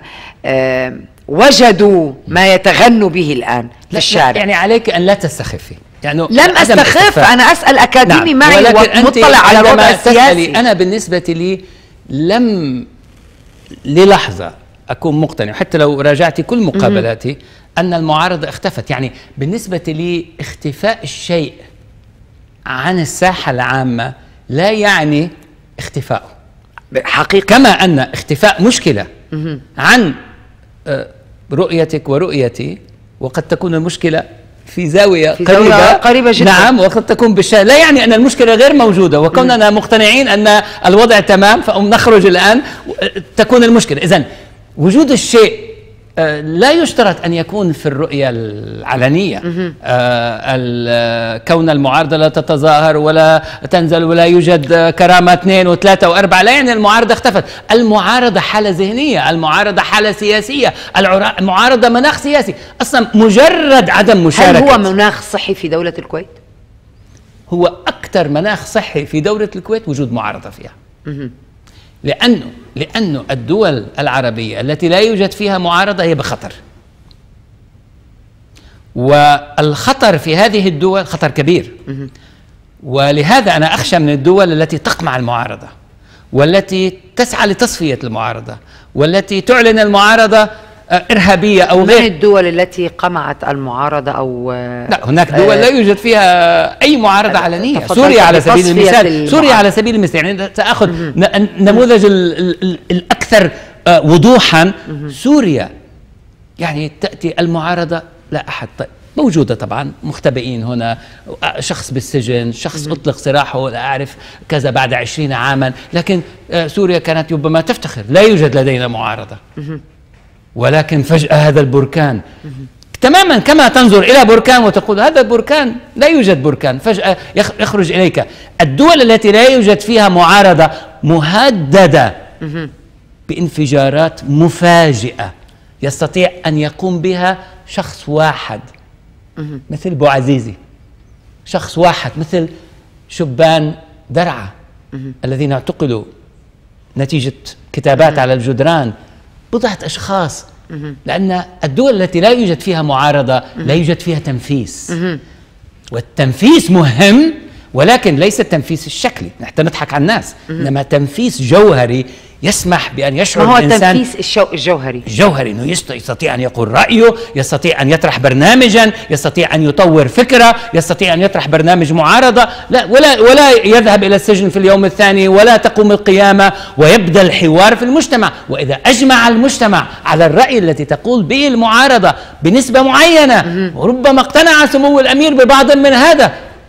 وجدوا ما يتغنوا به وبه في الشارع. يعني عليك أن لا تستخفي، يعني لم أستخف، أنا أسأل أكاديمي معي ومطلع على الوضع السياسي. أنا بالنسبة لي لم للحظة أكون مقتنع، حتى لو راجعت كل مقابلاتي، أن المعارضة اختفت. يعني بالنسبة لي اختفاء الشيء عن الساحة العامة لا يعني اختفاءه حقيقة، كما أن اختفاء مشكلة عن رؤيتك ورؤيتي، وقد تكون المشكلة في زاوية قريبة جدا، نعم، وقد تكون بالشارع، لا يعني أن المشكلة غير موجودة، وكوننا مقتنعين أن الوضع تمام فنخرج الآن تكون المشكلة. إذن وجود الشيء لا يشترط أن يكون في الرؤية العلنية. كون المعارضة لا تتظاهر ولا تنزل ولا يوجد كرامة 2 و3 و4 لا يعني المعارضة اختفت. المعارضة حالة ذهنية، المعارضة حالة سياسية، المعارضة مناخ سياسي. أصلا مجرد عدم مشاركة. هل هو مناخ صحي في دولة الكويت؟ هو أكثر مناخ صحي في دولة الكويت وجود معارضة فيها. لأنه الدول العربية التي لا يوجد فيها معارضة هي بخطر، والخطر في هذه الدول خطر كبير. ولهذا أنا أخشى من الدول التي تقمع المعارضة، والتي تسعى لتصفية المعارضة، والتي تعلن المعارضة إرهابية أو غير. من الدول التي قمعت المعارضة أو لا، هناك دول لا يوجد فيها أي معارضة علنية. سوريا على سبيل المثال، سوريا على سبيل المثال، يعني سأخذ النموذج الأكثر وضوحا. سوريا يعني تأتي المعارضة لا أحد، طيب موجودة طبعا، مختبئين هنا، شخص بالسجن، شخص أطلق سراحه لا أعرف كذا بعد 20 عاما، لكن سوريا كانت ربما تفتخر لا يوجد لدينا معارضة. ولكن فجأة هذا البركان تماما كما تنظر إلى بركان وتقول هذا البركان، لا يوجد بركان، فجأة يخرج إليك. الدول التي لا يوجد فيها معارضة مهددة بانفجارات مفاجئة يستطيع أن يقوم بها شخص واحد مثل بوعزيزي، شخص واحد مثل شبان درعا الذين اعتقلوا نتيجة كتابات على الجدران، بضعة أشخاص. لأن الدول التي لا يوجد فيها معارضة لا يوجد فيها تنفيس، والتنفيس مهم، ولكن ليس التنفيس الشكلي، نحن نضحك على الناس، إنما تنفيس جوهري يسمح بأن يشعر ما هو الإنسان. التنفيس الجوهري إنه يستطيع أن يقول رأيه، يستطيع أن يطرح برنامجا، يستطيع أن يطور فكرة، يستطيع أن يطرح برنامج معارضة، ولا يذهب إلى السجن في اليوم الثاني، ولا تقوم القيامة، ويبدأ الحوار في المجتمع. وإذا أجمع المجتمع على الرأي التي تقول به المعارضة بنسبة معينة، وربما اقتنع سمو الأمير ببعض من هذا،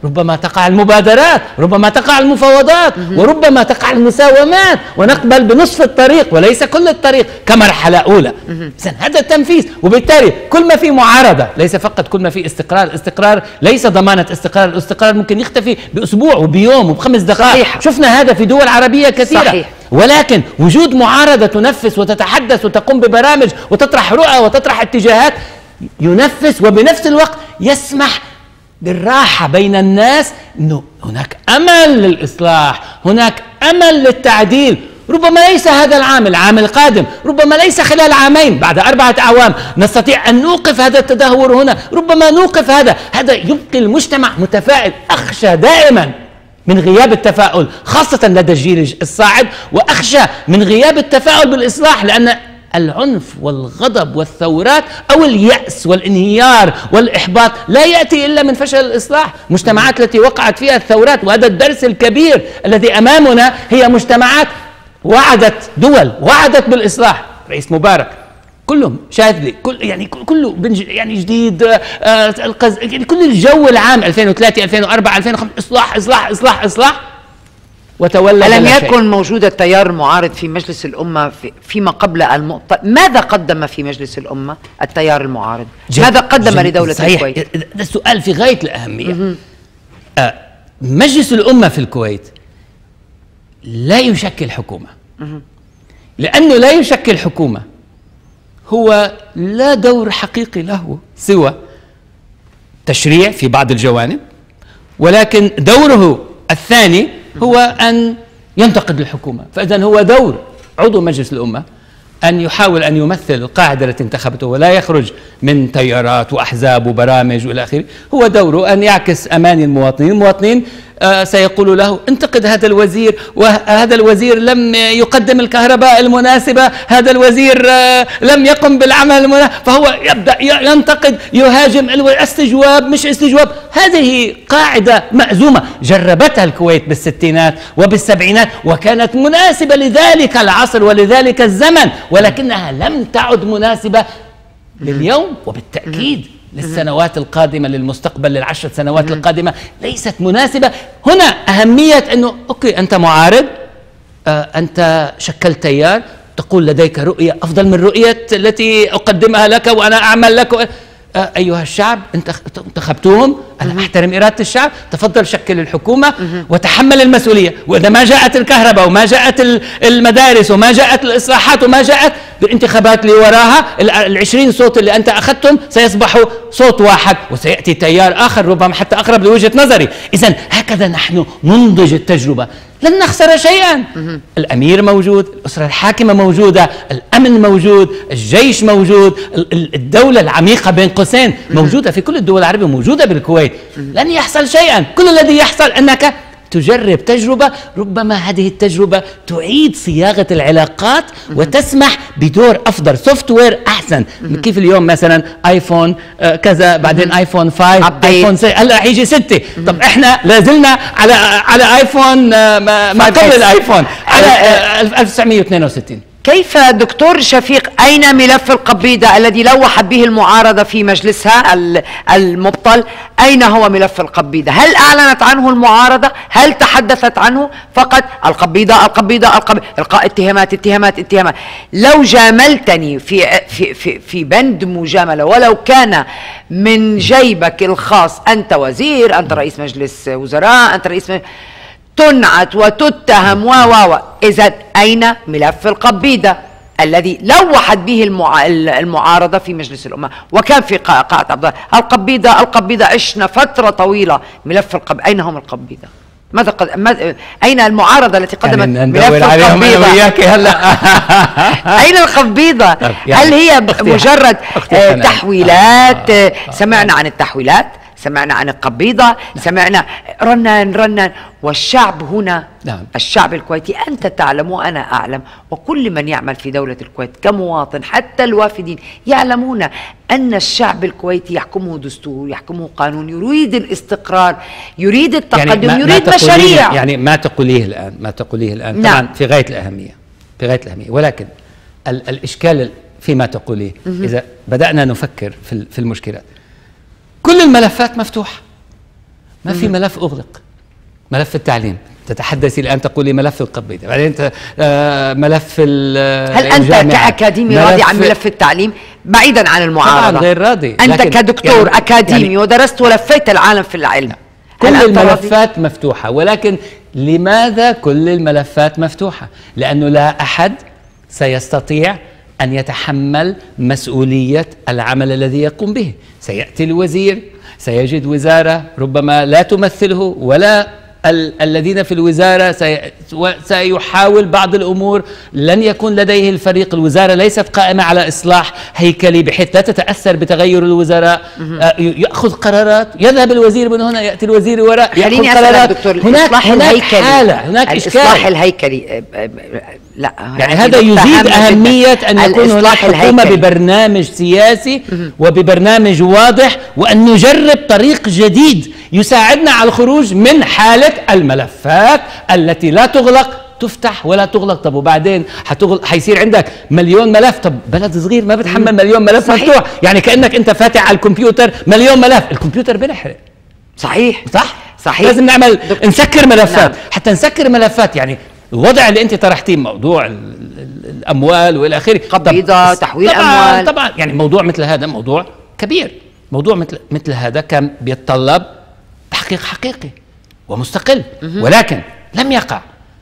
ربما تقع المبادرات، ربما تقع المفاوضات، وربما تقع المساومات، ونقبل بنصف الطريق وليس كل الطريق كمرحلة أولى. إذن هذا التنفيذ، وبالتالي كل ما في معارضة ليس فقط كل ما في استقرار. الاستقرار ليس ضمانة استقرار، الاستقرار ممكن يختفي بأسبوع وبيوم وب5 دقائق. صحيح. شفنا هذا في دول عربية كثيرة. صحيح. ولكن وجود معارضة تنفس وتتحدث وتقوم ببرامج وتطرح رؤى وتطرح اتجاهات ينفس، وبنفس الوقت يسمح بالراحة بين الناس، أنه هناك أمل للإصلاح، هناك أمل للتعديل. ربما ليس هذا العام القادم، ربما ليس خلال عامين، بعد 4 أعوام نستطيع أن نوقف هذا التدهور هنا، ربما نوقف هذا يبقي المجتمع متفائل. أخشى دائما من غياب التفاؤل خاصة لدى الجيل الصاعد، وأخشى من غياب التفاؤل بالإصلاح، لأن العنف والغضب والثورات أو اليأس والانهيار والإحباط لا يأتي إلا من فشل الإصلاح. مجتمعات التي وقعت فيها الثورات، وهذا الدرس الكبير الذي أمامنا، هي مجتمعات دول وعدت بالإصلاح. رئيس مبارك كلهم شاذلي، كله يعني جديد، يعني كل الجو العام 2003 2004 2005 إصلاح إصلاح إصلاح إصلاح، وتولى. ألم يكن موجود التيار المعارض في مجلس الأمة فيما قبل المؤتمر؟ ماذا قدم في مجلس الأمة التيار المعارض؟ ماذا قدم لدولة الكويت؟ ده السؤال في غاية الأهمية. مجلس الأمة في الكويت لا يشكل حكومة، لأنه لا يشكل حكومة هو لا دور حقيقي له سوى تشريع في بعض الجوانب، ولكن دوره الثاني هو أن ينتقد الحكومة. فإذن هو دور عضو مجلس الأمة أن يحاول أن يمثل القاعدة التي انتخبته، ولا يخرج من تيارات وأحزاب وبرامج وإلى آخره. هو دوره أن يعكس أماني المواطنين سيقول له انتقد هذا الوزير، وهذا الوزير لم يقدم الكهرباء المناسبة، هذا الوزير لم يقم بالعمل المناسب، فهو يبدأ ينتقد، يهاجم استجواب مش استجواب. هذه قاعدة مأزومة جربتها الكويت بالستينات وبالسبعينات، وكانت مناسبة لذلك العصر ولذلك الزمن، ولكنها لم تعد مناسبة لليوم، وبالتأكيد للسنوات القادمة، للمستقبل، لل10 سنوات القادمة ليست مناسبة. هنا أهمية أنه أوكي أنت معارض، أنت شكلت تيار، تقول لديك رؤية أفضل من رؤية التي أقدمها لك وأنا أعمل لك. أيها الشعب انتخبتوهم، أنا أحترم إرادة الشعب، تفضل شكل الحكومة وتحمل المسؤولية. وإذا ما جاءت الكهرباء وما جاءت المدارس وما جاءت الإصلاحات وما جاءت بالانتخابات اللي وراها، 20 صوت اللي أنت أخذتهم سيصبحوا صوت واحد، وسيأتي تيار آخر ربما حتى أقرب لوجهة نظري. إذن هكذا نحن ننضج التجربة، لن نخسر شيئا. الأمير موجود، الأسرة الحاكمة موجودة، الأمن موجود، الجيش موجود، الدولة العميقة بين قوسين موجودة في كل الدول العربية، موجودة بالكويت. لن يحصل شيئا، كل الذي يحصل أنك تجرب تجربة، ربما هذه التجربة تعيد صياغة العلاقات وتسمح بدور أفضل، سوفت وير أحسن. كيف اليوم مثلا آيفون كذا، بعدين آيفون 5، آيفون 6، هلا حيجي 6. طب احنا لازلنا على آيفون ما قبل الآيفون، على 1962. كيف دكتور شفيق، أين ملف القبيضة الذي لوحت به المعارضة في مجلسها المبطل؟ أين هو ملف القبيضة؟ هل أعلنت عنه المعارضة؟ هل تحدثت عنه؟ فقط القبيضة القبيضة القبيضة، إلقاء اتهامات اتهامات اتهامات. لو جاملتني في بند مجاملة ولو كان من جيبك الخاص، أنت وزير، أنت رئيس مجلس وزراء، أنت رئيس تنعت وتتهم إذا أين ملف القبيضة الذي لوحت به المعارضة في مجلس الأمة؟ وكان في قاعة عبد الله القبيضة عشنا فترة طويلة. ملف القبيضة أين هم القبيضة؟ أين المعارضة التي قدمت يعني ملف القبيضة؟ أين القبيضة؟ هل هي مجرد تحويلات؟ سمعنا عن التحويلات، سمعنا عن القبيضة، سمعنا رنان. والشعب هنا، نعم. الشعب الكويتي أنت تعلم وأنا أعلم وكل من يعمل في دولة الكويت كمواطن، حتى الوافدين يعلمون أن الشعب الكويتي يحكمه دستور، يحكمه قانون، يريد الاستقرار، يريد التقدم، يعني يريد مشاريع. يعني ما تقوليه الآن نعم. طبعا في غاية الأهمية، ولكن الإشكال فيما تقوليه إذا بدأنا نفكر في المشكلات، كل الملفات مفتوحة، ما في ملف أغلق. ملف التعليم تتحدثي الآن تقولي ملف القبيلة، بعدين ملف هل أنت كأكاديمي راضي عن ملف التعليم بعيدا عن المعارضة؟ طبعا غير راضي. أنت كدكتور يعني أكاديمي ودرست ولفيت العالم في العلم، كل الملفات مفتوحة، ولكن لماذا كل الملفات مفتوحة؟ لأنه لا أحد سيستطيع أن يتحمل مسؤولية العمل الذي يقوم به. سيأتي الوزير سيجد وزارة ربما لا تمثله، ولا الذين في الوزارة سيحاول بعض الأمور، لن يكون لديه الفريق. الوزارة ليست قائمة على إصلاح هيكلي بحيث لا تتأثر بتغير الوزراء. يأخذ قرارات، يذهب الوزير من هنا يأتي الوزير وراء يأخذ قرارات. دكتور، هناك حالة، هناك إشكال. الإصلاح الهيكلي لا يعني هذا يزيد أهمية أن يكون هناك حكومة ببرنامج سياسي وببرنامج واضح، وأن نجرب طريق جديد يساعدنا على الخروج من حالة الملفات التي لا تغلق تفتح ولا تغلق. طب وبعدين حيصير عندك مليون ملف. طب بلد صغير ما بتحمل مليون ملف مفتوح، يعني كأنك أنت فاتح على الكمبيوتر مليون ملف، الكمبيوتر بنحرق. صحيح صحيح. لازم نسكر ملفات. نعم. حتى نسكر ملفات يعني الوضع اللي انت طرحتيه، موضوع الاموال والى اخره، قبيضه، تحويل اموال، طبعا يعني موضوع مثل هذا موضوع كبير. موضوع مثل هذا كان بيتطلب تحقيق حقيقي ومستقل، ولكن لم يقع.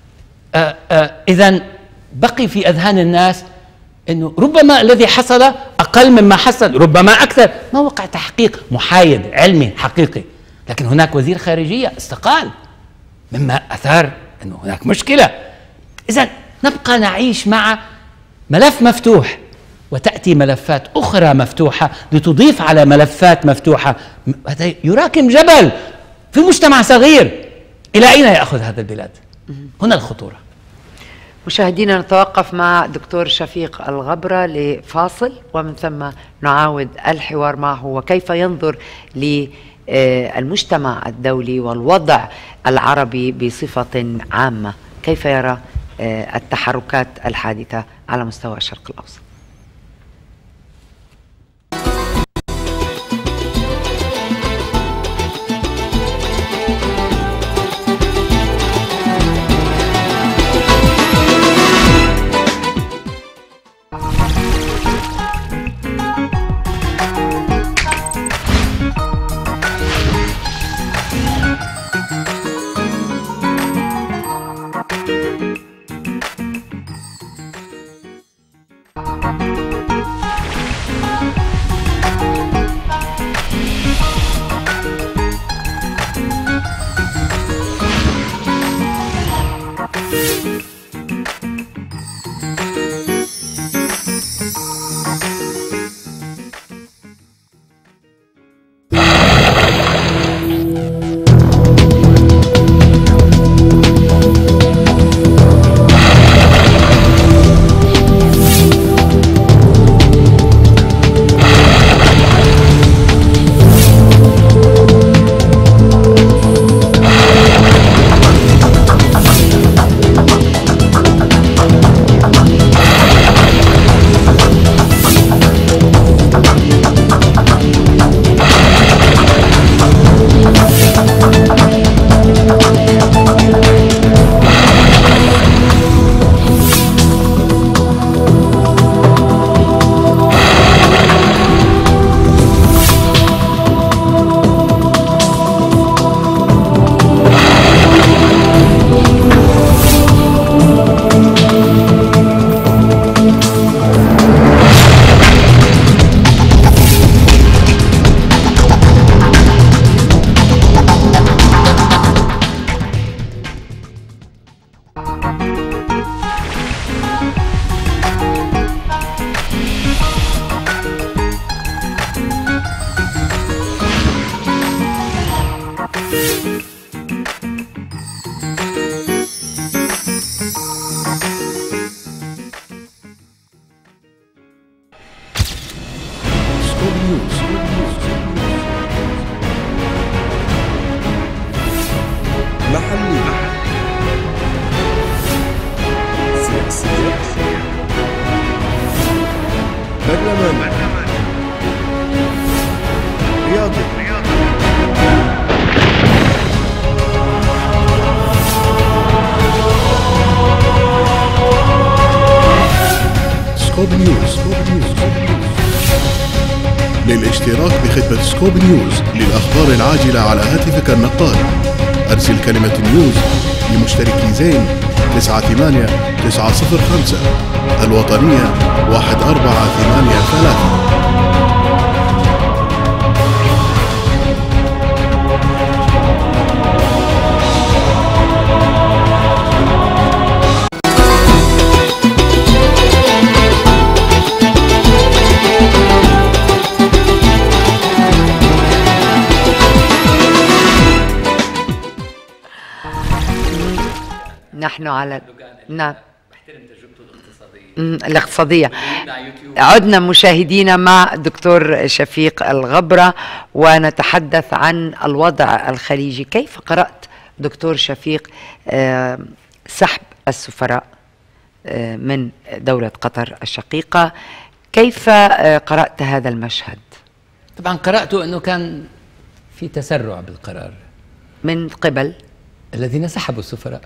اذا بقي في اذهان الناس انه ربما الذي حصل اقل مما حصل، ربما اكثر. ما وقع تحقيق محايد علمي حقيقي. لكن هناك وزير خارجيه استقال، مما اثار انه هناك مشكله. اذا نبقى نعيش مع ملف مفتوح، وتاتي ملفات اخرى مفتوحه لتضيف على ملفات مفتوحه. هذا يراكم جبل في مجتمع صغير. الى اين ياخذ هذا البلاد؟ هنا الخطوره. مشاهدينا، نتوقف مع دكتور شفيق الغبرة لفاصل، ومن ثم نعاود الحوار معه وكيف ينظر للمجتمع الدولي والوضع العربي بصفة عامة، كيف يرى التحركات الحادثة على مستوى الشرق الأوسط. سكوب نيوز. للاشتراك بخدمة سكوب نيوز للأخبار العاجلة على هاتفك النقال أرسل كلمة نيوز لمشتركي زين 98905 الوطنية 1483. نحن على نعم الاقتصادية. عدنا مشاهدينا مع الدكتور شفيق الغبرة ونتحدث عن الوضع الخليجي. كيف قرأت دكتور شفيق سحب السفراء من دولة قطر الشقيقة؟ كيف قرأت هذا المشهد؟ طبعا قرأته أنه كان في تسرع بالقرار من قبل الذين سحبوا السفراء.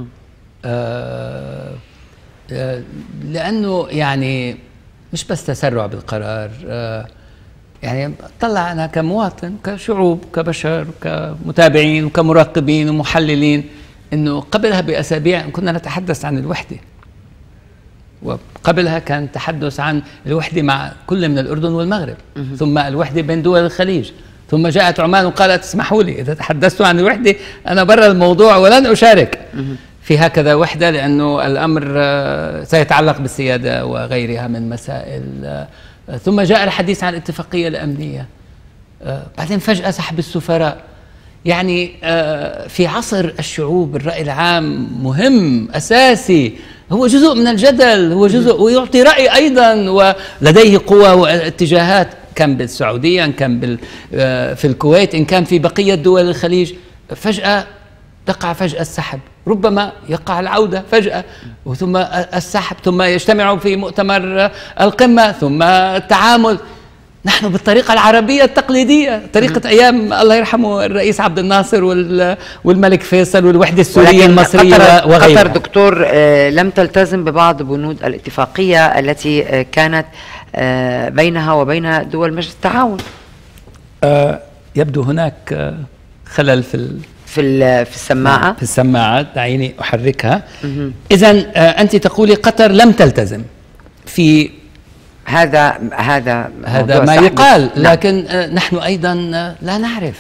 لأنه يعني مش بس تسرع بالقرار، يعني طلع أنا كمواطن كشعوب كبشر كمتابعين وكمراقبين ومحللين أنه قبلها بأسابيع كنا نتحدث عن الوحدة، وقبلها كان تحدث عن الوحدة مع كل من الأردن والمغرب، ثم الوحدة بين دول الخليج، ثم جاءت عمان وقالت اسمحوا لي إذا تحدثتوا عن الوحدة أنا برا الموضوع ولن أشارك في هكذا وحدة، لأنه الأمر سيتعلق بالسيادة وغيرها من مسائل. ثم جاء الحديث عن الاتفاقية الأمنية، بعدين فجأة سحب السفراء. يعني في عصر الشعوب الرأي العام مهم أساسي، هو جزء من الجدل، هو جزء ويعطي رأي أيضا، ولديه قوة واتجاهات، كان بالسعودية، إن كان في الكويت، إن كان في بقية دول الخليج. فجأة تقع السحب، ربما يقع العودة فجأة، ثم السحب، ثم يجتمعوا في مؤتمر القمة، ثم التعامل. نحن بالطريقة العربية التقليدية، طريقة أيام الله يرحمه الرئيس عبد الناصر والملك فيصل والوحدة السورية المصرية وغيرها. قطر دكتور لم تلتزم ببعض بنود الاتفاقية التي كانت بينها وبين دول مجلس التعاون. يبدو هناك خلل في السماعة. في السماعة، دعيني أحركها. إذن أنت تقولي قطر لم تلتزم في هذا ما يقال، لكن نحن أيضا لا نعرف.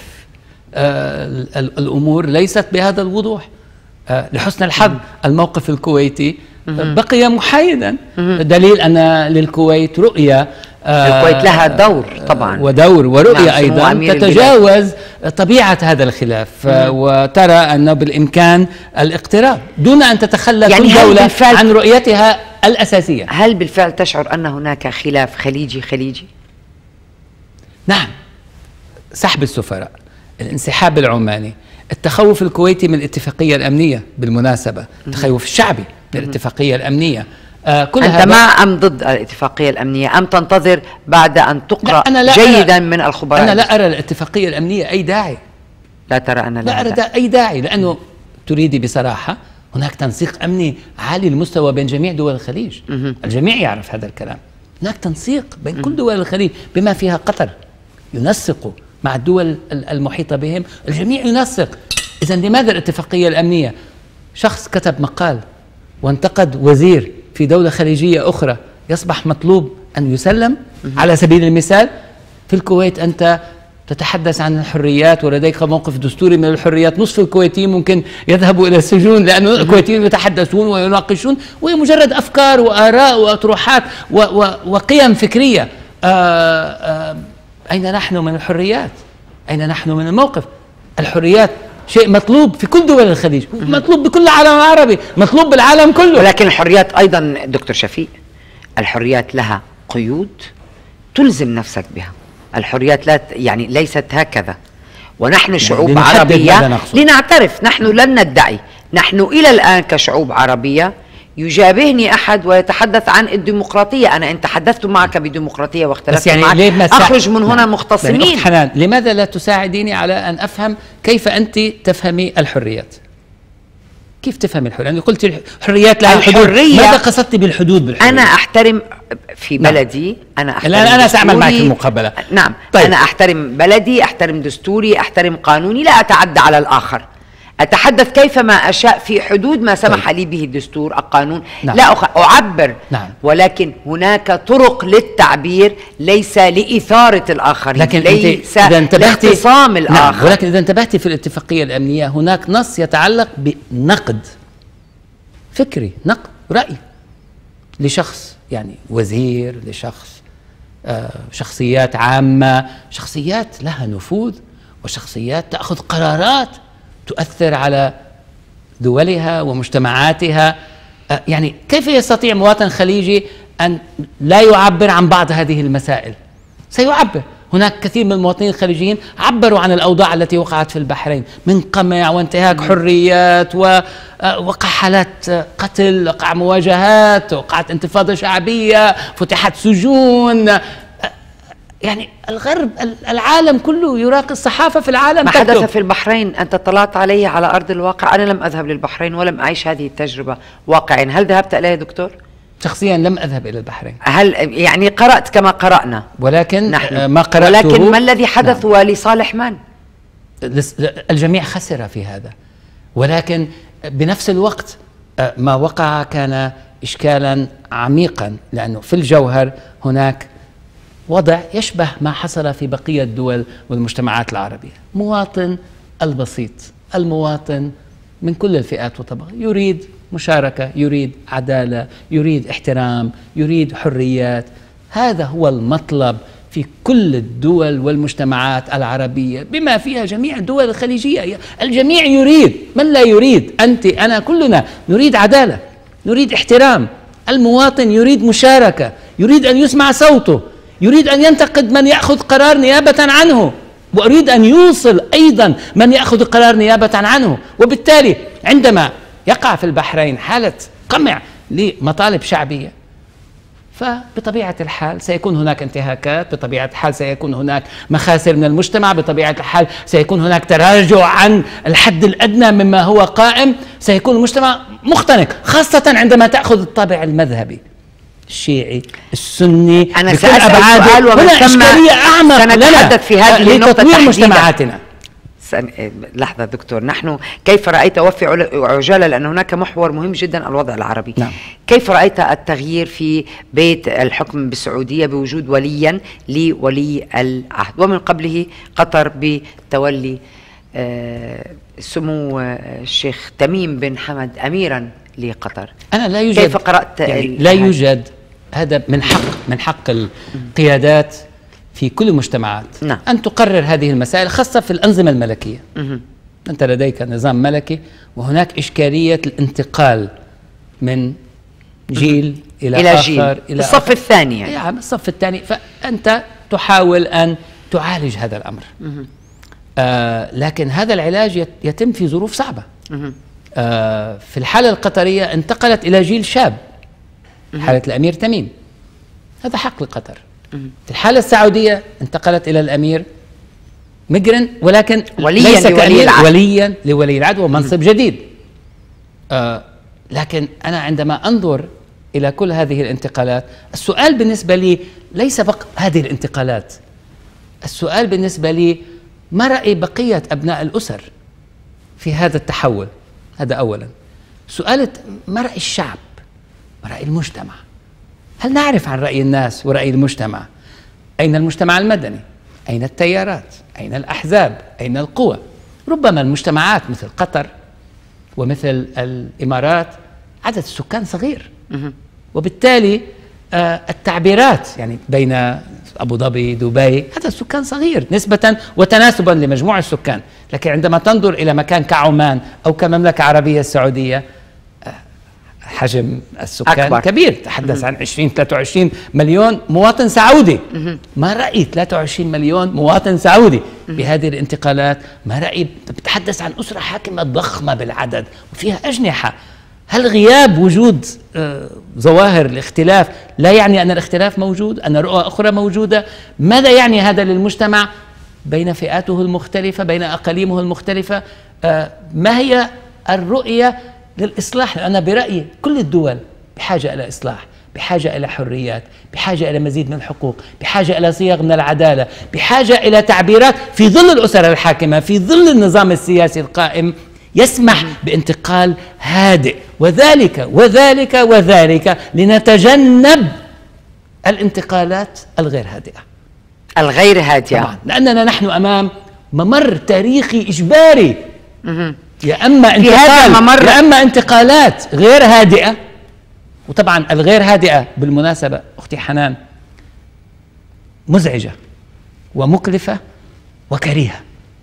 الأمور ليست بهذا الوضوح. لحسن الحظ الموقف الكويتي بقي محايدا، دليل أن للكويت رؤية، الكويت لها دور طبعا ودور ورؤية أيضا تتجاوز طبيعة هذا الخلاف، وترى أنه بالإمكان الاقتراب دون أن تتخلى يعني كل دولة عن رؤيتها الأساسية. هل بالفعل تشعر أن هناك خلاف خليجي؟ نعم، سحب السفراء، الانسحاب العماني، التخوف الكويتي من الاتفاقية الأمنية، بالمناسبة التخوف الشعبي من الاتفاقية الأمنية. كل أنت مع أم ضد الاتفاقية الأمنية، أم تنتظر بعد أن تقرأ جيدا من الخبراء؟ أنا لا أرى الاتفاقية الأمنية أي داعي. لا ترى أن لا أرى أي داعي، لأنه تريدي بصراحة هناك تنسيق أمني عالي المستوى بين جميع دول الخليج. الجميع يعرف هذا الكلام. هناك تنسيق بين كل دول الخليج بما فيها قطر، ينسقوا مع الدول المحيطة بهم، الجميع ينسق. إذن لماذا الاتفاقية الأمنية؟ شخص كتب مقال وانتقد وزير في دولة خليجية أخرى يصبح مطلوب أن يسلم. على سبيل المثال في الكويت أنت تتحدث عن الحريات ولديك موقف دستوري من الحريات، نصف الكويتيين ممكن يذهبوا إلى السجون لأن الكويتيين يتحدثون ويناقشون، وهي مجرد أفكار وآراء وأطروحات وقيم فكرية. أين نحن من الحريات؟ أين نحن من الموقف؟ الحريات شيء مطلوب في كل دول الخليج، مطلوب بكل العالم العربي، مطلوب بالعالم كله. ولكن الحريات أيضا دكتور شفيق، الحريات لها قيود تلزم نفسك بها. الحريات لا يعني ليست هكذا، ونحن شعوب عربية لنعترف، نحن لن ندعي، نحن إلى الآن كشعوب عربية يجابهني أحد ويتحدث عن الديمقراطية، أنا إن تحدثت معك بديمقراطية واختلفت يعني معك أخرج من هنا مختصمين. يعني حنان، لماذا لا تساعديني على أن أفهم كيف أنت تفهمي الحريات؟ كيف تفهم الحرية؟ أنا قلت الحريات لها حدود، ماذا قصدت بالحدود بالحرية؟ أنا أحترم في بلدي، أنا أحترم الآن أنا سأعمل معك المقابلة. نعم. طيب. أنا أحترم بلدي، أحترم دستوري، أحترم قانوني، لا أتعدى على الآخر، أتحدث كيفما أشاء في حدود ما سمح لي به الدستور القانون. نعم. لا أعبر. نعم. ولكن هناك طرق للتعبير، ليس لإثارة الآخرين، لكن ليس لاختصام لاختصام الآخر. نعم. ولكن إذا انتبهتي في الاتفاقية الأمنية هناك نص يتعلق بنقد فكري، نقد رأي لشخص، يعني وزير، لشخص شخصيات عامة، شخصيات لها نفوذ وشخصيات تأخذ قرارات تؤثر على دولها ومجتمعاتها. يعني كيف يستطيع مواطن خليجي أن لا يعبر عن بعض هذه المسائل؟ سيعبر. هناك كثير من المواطنين الخليجيين عبروا عن الأوضاع التي وقعت في البحرين من قمع وانتهاك حريات، ووقع حالات قتل، وقع مواجهات، وقعت انتفاضة شعبية، فتحت سجون. يعني الغرب، العالم كله يراقب الصحافة في العالم. ما حدث في البحرين أنت اطلعت عليه على أرض الواقع. أنا لم أذهب للبحرين ولم أعيش هذه التجربة واقعيا. هل ذهبت إليه دكتور؟ شخصيا لم أذهب إلى البحرين. هل يعني قرأت كما قرأنا؟ ولكن نحن ما قرأته. ولكن ما الذي حدث؟ نعم. ولصالح من؟ الجميع خسر في هذا. ولكن بنفس الوقت ما وقع كان إشكالا عميقا، لأنه في الجوهر هناك وضع يشبه ما حصل في بقية الدول والمجتمعات العربية. مواطن البسيط، المواطن من كل الفئات والطبقات يريد مشاركة، يريد عدالة، يريد احترام، يريد حريات. هذا هو المطلب في كل الدول والمجتمعات العربية بما فيها جميع الدول الخليجية. الجميع يريد، من لا يريد؟ أنت، أنا، كلنا نريد عدالة، نريد احترام. المواطن يريد مشاركة، يريد أن يسمع صوته، يريد أن ينتقد من يأخذ قرار نيابة عنه، ويريد أن يوصل أيضا من يأخذ قرار نيابة عنه. وبالتالي عندما يقع في البحرين حالة قمع لمطالب شعبية، فبطبيعة الحال سيكون هناك انتهاكات، بطبيعة الحال سيكون هناك مخاسر من المجتمع، بطبيعة الحال سيكون هناك تراجع عن الحد الأدنى مما هو قائم، سيكون المجتمع مختنق، خاصة عندما تأخذ الطابع المذهبي الشيعي السني. أنا سأسأل سؤال ومن ثم سنتحدث في هذه النقطة لتطوير مجتمعاتنا. لحظة دكتور، نحن كيف رأيت، وفي عجالة لأن هناك محور مهم جدا، الوضع العربي. نعم. كيف رأيت التغيير في بيت الحكم بالسعودية بوجود وليا لولي العهد، ومن قبله قطر بتولي سمو الشيخ تميم بن حمد أميرا لقطر؟ أنا لا يوجد، كيف قرأت يعني لا يوجد، هذا من حق القيادات في كل المجتمعات. نعم. أن تقرر هذه المسائل، خاصة في الأنظمة الملكية. أنت لديك نظام ملكي، وهناك إشكالية الانتقال من جيل إلى آخر جيل. إلى الصف الثاني يعني الصف الثاني، فأنت تحاول أن تعالج هذا الأمر. لكن هذا العلاج يتم في ظروف صعبة. في الحالة القطرية انتقلت إلى جيل شاب، حالة الأمير تميم، هذا حق لقطر. في الحالة السعودية انتقلت إلى الأمير مجرن، ولكن ليس كأمير، وليا لولي العهد، ومنصب جديد. لكن أنا عندما أنظر إلى كل هذه الانتقالات، السؤال بالنسبة لي ليس فقط هذه الانتقالات، السؤال بالنسبة لي ما رأي بقية أبناء الأسر في هذا التحول؟ هذا أولا. سؤال ما رأي الشعب، ما رأي المجتمع؟ هل نعرف عن رأي الناس ورأي المجتمع؟ أين المجتمع المدني؟ أين التيارات؟ أين الأحزاب؟ أين القوى؟ ربما المجتمعات مثل قطر ومثل الإمارات عدد السكان صغير، وبالتالي التعبيرات يعني بين أبو ظبي، دبي، هذا السكان صغير نسبة وتناسبا لمجموع السكان. لكن عندما تنظر إلى مكان كعمان أو كمملكة عربية السعودية، حجم السكان أكبر، كبير، تحدث عن 20-23 مليون مواطن سعودي. ما رأي 23 مليون مواطن سعودي بهذه الانتقالات؟ ما رأي بتحدث عن أسرة حاكمة ضخمة بالعدد وفيها أجنحة. هل غياب وجود ظواهر الاختلاف لا يعني أن الاختلاف موجود، أن رؤى أخرى موجودة؟ ماذا يعني هذا للمجتمع بين فئاته المختلفة، بين أقاليمه المختلفة؟ ما هي الرؤية للإصلاح. أنا برأيي كل الدول بحاجة إلى إصلاح، بحاجة إلى حريات، بحاجة إلى مزيد من الحقوق، بحاجة إلى صيغ من العدالة، بحاجة إلى تعبيرات في ظل الأسر الحاكمة، في ظل النظام السياسي القائم يسمح بانتقال هادئ، وذلك لنتجنب الانتقالات الغير هادئة طبعا، لأننا نحن أمام ممر تاريخي إجباري، يا أما انتقالات غير هادئة. وطبعا الغير هادئة بالمناسبة أختي حنان مزعجة ومكلفة وكريهة،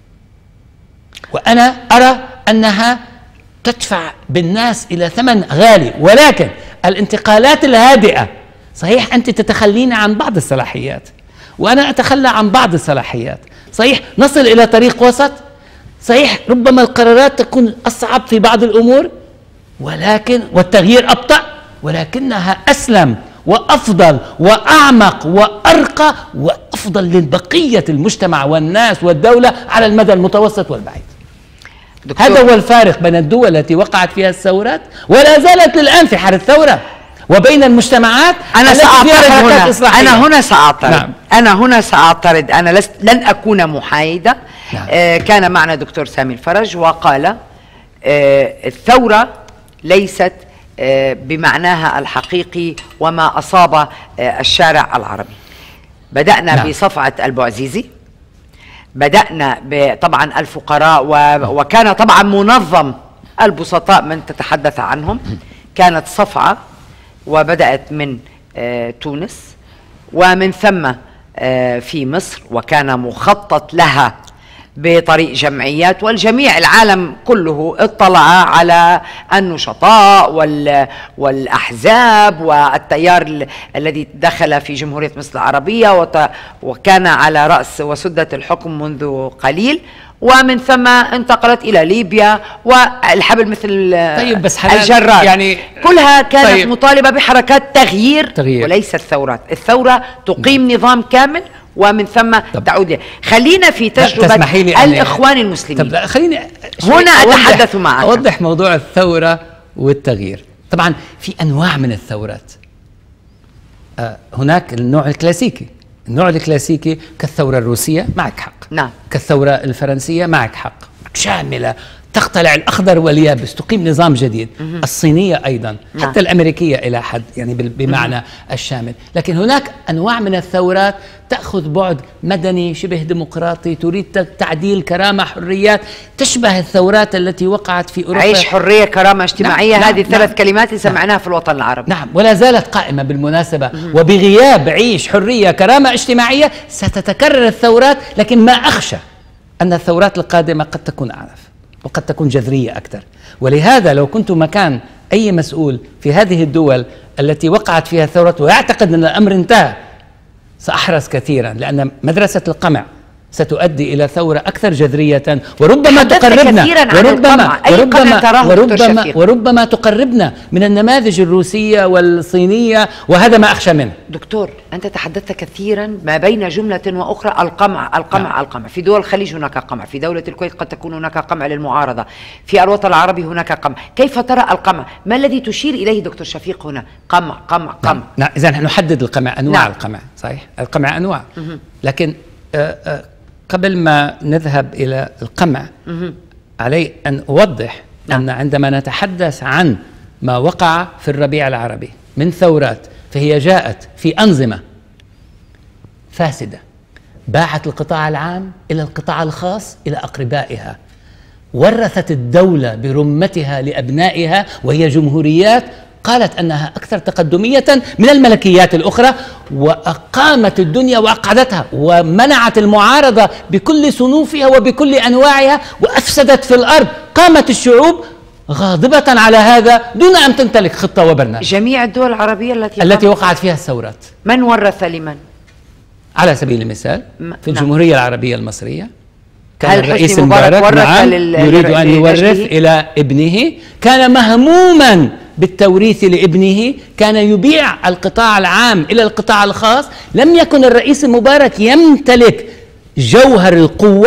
وأنا أرى أنها تدفع بالناس إلى ثمن غالي. ولكن الانتقالات الهادئة صحيح أنت تتخلين عن بعض الصلاحيات وأنا أتخلى عن بعض الصلاحيات، صحيح نصل إلى طريق وسط، صحيح ربما القرارات تكون أصعب في بعض الأمور والتغيير أبطأ، ولكنها أسلم وأفضل وأعمق وأرقى وأفضل للبقية المجتمع والناس والدولة على المدى المتوسط والبعيد. هذا هو الفارق بين الدول التي وقعت فيها الثورات ولا زالت الآن في حال الثورة، وبين المجتمعات التي فيها حركات إصلاحية. أنا هنا سأعترض. أنا لن أكون محايدة. كان معنا دكتور سامي الفرج وقال الثورة ليست بمعناها الحقيقي وما أصاب الشارع العربي. بدأنا بصفعة البوعزيزي، بدأنا طبعا الفقراء وكان طبعا منظم البسطاء من تتحدث عنهم، كانت صفعة وبدأت من تونس ومن ثم في مصر، وكان مخطط لها بطريق جمعيات، والجميع العالم كله اطلع على النشطاء والأحزاب والتيار الذي دخل في جمهورية مصر العربية وكان على رأس وسدة الحكم منذ قليل، ومن ثم انتقلت إلى ليبيا والحبل مثل بس الجرار، يعني كلها كانت مطالبة بحركات تغيير وليست ثورات. الثورة تقيم نظام كامل ومن ثم تعود. خلينا في تجربة الإخوان المسلمين. طب خليني هنا أتحدث معك، أوضح موضوع الثورة والتغيير. طبعا في أنواع من الثورات. هناك النوع الكلاسيكي كالثورة الروسية، معك حق. نعم. كالثورة الفرنسية، معك حق، شاملة تقتلع الأخضر واليابس، تقيم نظام جديد. الصينية أيضا، حتى الأمريكية إلى حد يعني بمعنى الشامل. لكن هناك أنواع من الثورات تأخذ بعد مدني شبه ديمقراطي، تريد تعديل كرامة حريات، تشبه الثورات التي وقعت في أوروبا. عيش حرية كرامة اجتماعية. هذه الثلاث كلمات اللي سمعناها في الوطن العربي. نعم، ولا زالت قائمة بالمناسبة. وبغياب عيش حرية كرامة اجتماعية ستتكرر الثورات، لكن ما أخشى أن الثورات القادمة قد تكون أعنف وقد تكون جذرية أكثر. ولهذا لو كنت مكان أي مسؤول في هذه الدول التي وقعت فيها الثورات ويعتقد أن الأمر انتهى، سأحرص كثيرا، لأن مدرسة القمع ستؤدي إلى ثورة أكثر جذرية وربما تقربنا وربما تقربنا من النماذج الروسية والصينية، وهذا ما أخشى منه. دكتور، أنت تحدثت كثيرا ما بين جملة وأخرى القمع. في دول الخليج هناك قمع، في دولة الكويت قد تكون هناك قمع للمعارضة، في الوطن العربي هناك قمع. كيف ترى القمع؟ ما الذي تشير إليه دكتور شفيق هنا؟ قمع. نعم. إذا نحدد القمع، أنواع القمع. صحيح، القمع أنواع. لكن قبل ما نذهب إلى القمع علي أن أوضح أن عندما نتحدث عن ما وقع في الربيع العربي من ثورات، فهي جاءت في أنظمة فاسدة باعت القطاع العام إلى القطاع الخاص إلى أقربائها، ورثت الدولة برمتها لأبنائها وهي جمهوريات قالت أنها أكثر تقدمية من الملكيات الأخرى، وأقامت الدنيا وأقعدتها ومنعت المعارضة بكل صنوفها وبكل أنواعها وأفسدت في الأرض. قامت الشعوب غاضبة على هذا دون أن تمتلك خطة وبرنامج. جميع الدول العربية التي وقعت فيها الثورات، من ورث لمن؟ على سبيل المثال في الجمهورية العربية المصرية كان الرئيس مبارك يريد أن يورث إلى ابنه، كان مهموما بالتوريث لابنه، كان يبيع القطاع العام إلى القطاع الخاص. لم يكن الرئيس مبارك يمتلك جوهر القوة،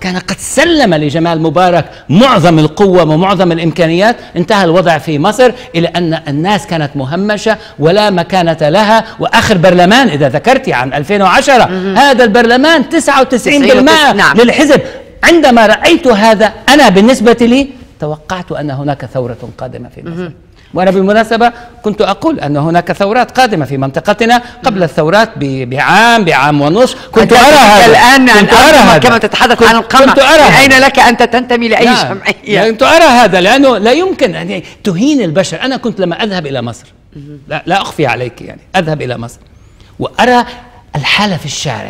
كان قد سلم لجمال مبارك معظم القوة ومعظم الإمكانيات، انتهى الوضع في مصر إلى أن الناس كانت مهمشة ولا مكانة لها. وآخر برلمان إذا ذكرتي عام 2010 هذا البرلمان 99% نعم. للحزب. عندما رأيت هذا أنا بالنسبة لي توقعت أن هناك ثورة قادمة في مصر. وأنا بالمناسبة كنت أقول أن هناك ثورات قادمة في منطقتنا قبل الثورات بعام ونصف. كنت أرى هذا الآن كما تتحدث عن القمع. أين لك أنت تنتمي لأي جمعية؟ كنت أرى هذا، لأنه لا يمكن أن تهين البشر. أنا كنت لما أذهب إلى مصر، لا أخفي عليك، يعني أذهب إلى مصر وأرى الحالة في الشارع،